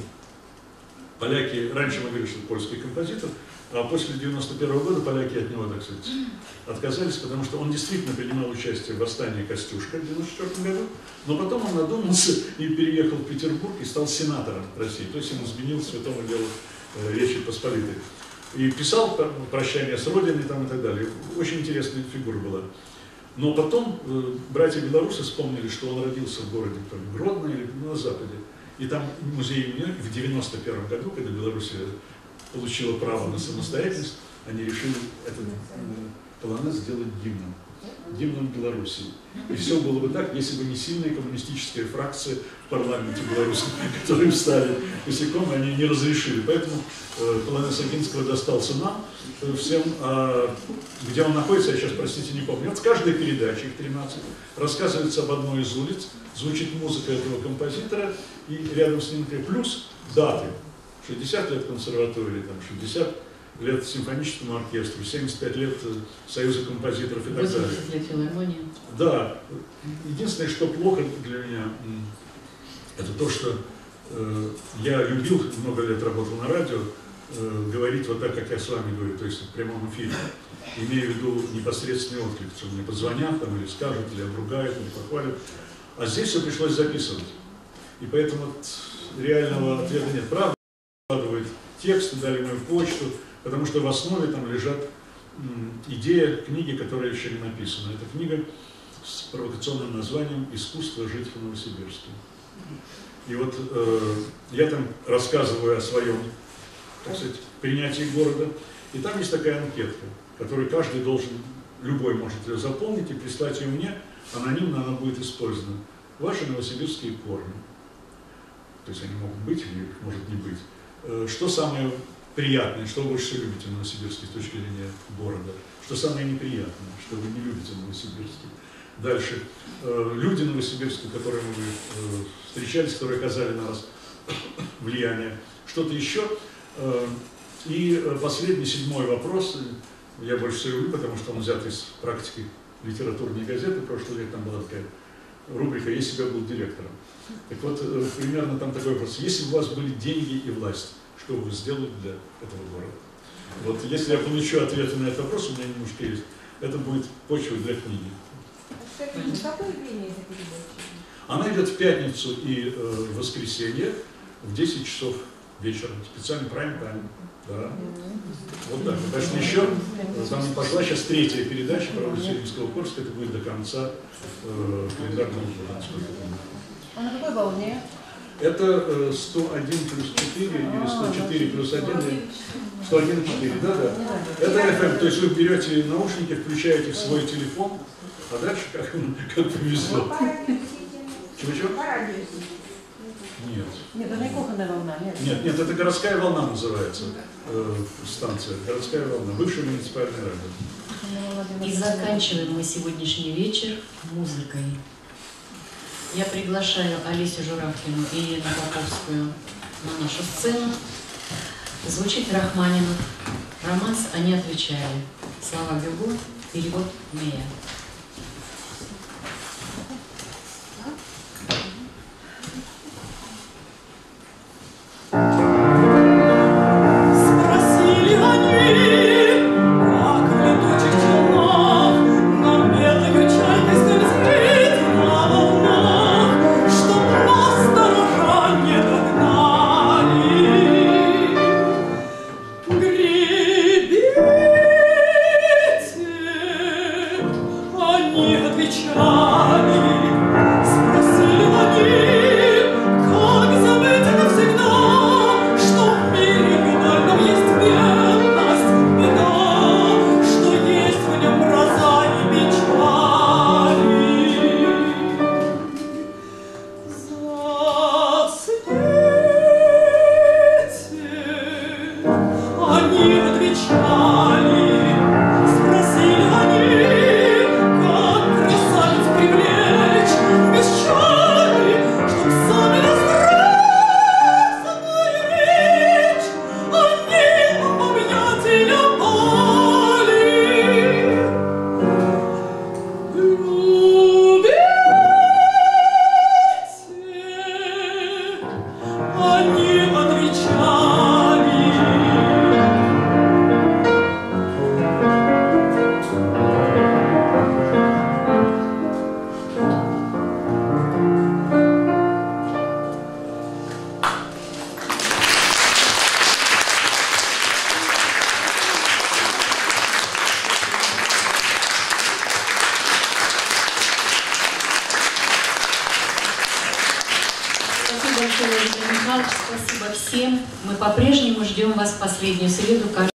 Speaker 2: поляки, раньше мы говорили, что это польский композитор, а после 91 года поляки от него, так сказать, отказались, потому что он действительно принимал участие в восстании Костюшка в 94 году, но потом он надумался и переехал в Петербург и стал сенатором России, то есть он изменил святому делу Речи Посполитой. И писал прощание с Родиной там, и так далее. Очень интересная фигура была. Но потом братья-белорусы вспомнили, что он родился в городе Гродно или на Западе. И там музей имени в 91 году, когда Белоруссия получила право на самостоятельность, они решили этот полонез сделать гимном Белоруссии. И все было бы так, если бы не сильная коммунистическая фракция в парламенте белорусском, которые встали косяком, они не разрешили. Поэтому полонез Огинского достался нам всем. Где он находится, я сейчас, простите, не помню. Вот в каждой передаче, их 13, рассказывается об одной из улиц, звучит музыка этого композитора, и рядом с ним плюс даты. 60 лет консерватории, там, 60 лет симфоническому оркестру, 75 лет Союза композиторов и так далее.
Speaker 1: 80 лет филармонии.
Speaker 2: Да. Единственное, что плохо для меня, это то, что я любил, много лет работал на радио, говорить вот так, как я с вами говорю, то есть в прямом эфире. Имею в виду непосредственный отклик, что мне позвонят там, или скажут, или обругают, или похвалят. А здесь все пришлось записывать. И поэтому реального ответа нет. Правда, вкладывает тексты, дали мою почту, потому что в основе там лежат идея книги, которая еще не написана. Это книга с провокационным названием «Искусство жить в Новосибирске». И вот я там рассказываю о своем, так сказать, принятии города. И там есть такая анкетка, которую каждый должен, любой может ее заполнить и прислать ее мне. Анонимно она будет использована. Ваши новосибирские корни. То есть они могут быть или может не быть. Что самое приятное, что вы больше всего любите в Новосибирске с точки зрения города? Что самое неприятное, что вы не любите в Новосибирске? Дальше. Люди новосибирские, которыми вы встречались, которые оказали на нас влияние. Что-то еще. И последний, 7-й вопрос. Я больше всего люблю, потому что он взят из практики литературной газеты. Прошлый век там была такая рубрика «Если бы я был директором». Так вот, примерно там такой вопрос. Если бы у вас были деньги и власть, что бы вы сделали для этого города? Вот если я получу ответы на этот вопрос, у меня немножко есть, это будет почва для книги.
Speaker 3: Скажите, какое время эта передача?
Speaker 2: Она идет в пятницу и в воскресенье в 10 часов вечера. Специальный прайм-тайм. Да. Вот так. Дальше еще там пошла сейчас 3-я передача про улицу Римского Корска. Это будет до конца календарного года.
Speaker 5: А на какой волне?
Speaker 2: Это 101 плюс 4 или 104 плюс 1. 101,4, да. Это FM. То есть вы берете наушники, включаете в свой телефон, а дальше как повезло. Чего-чего? Нет.
Speaker 5: Нет, это не кухонная волна.
Speaker 2: Нет, это городская волна называется, станция. Городская волна, бывшая муниципальная радио.
Speaker 1: И заканчиваем мы сегодняшний вечер музыкой. Я приглашаю Олесю Журавкину и Елену Поповскую на нашу сцену. Звучит Рахманинов. Романс «Они отвечали». Слова Гюго, перевод Мея. Спасибо всем. Мы по-прежнему ждем вас в последнюю среду.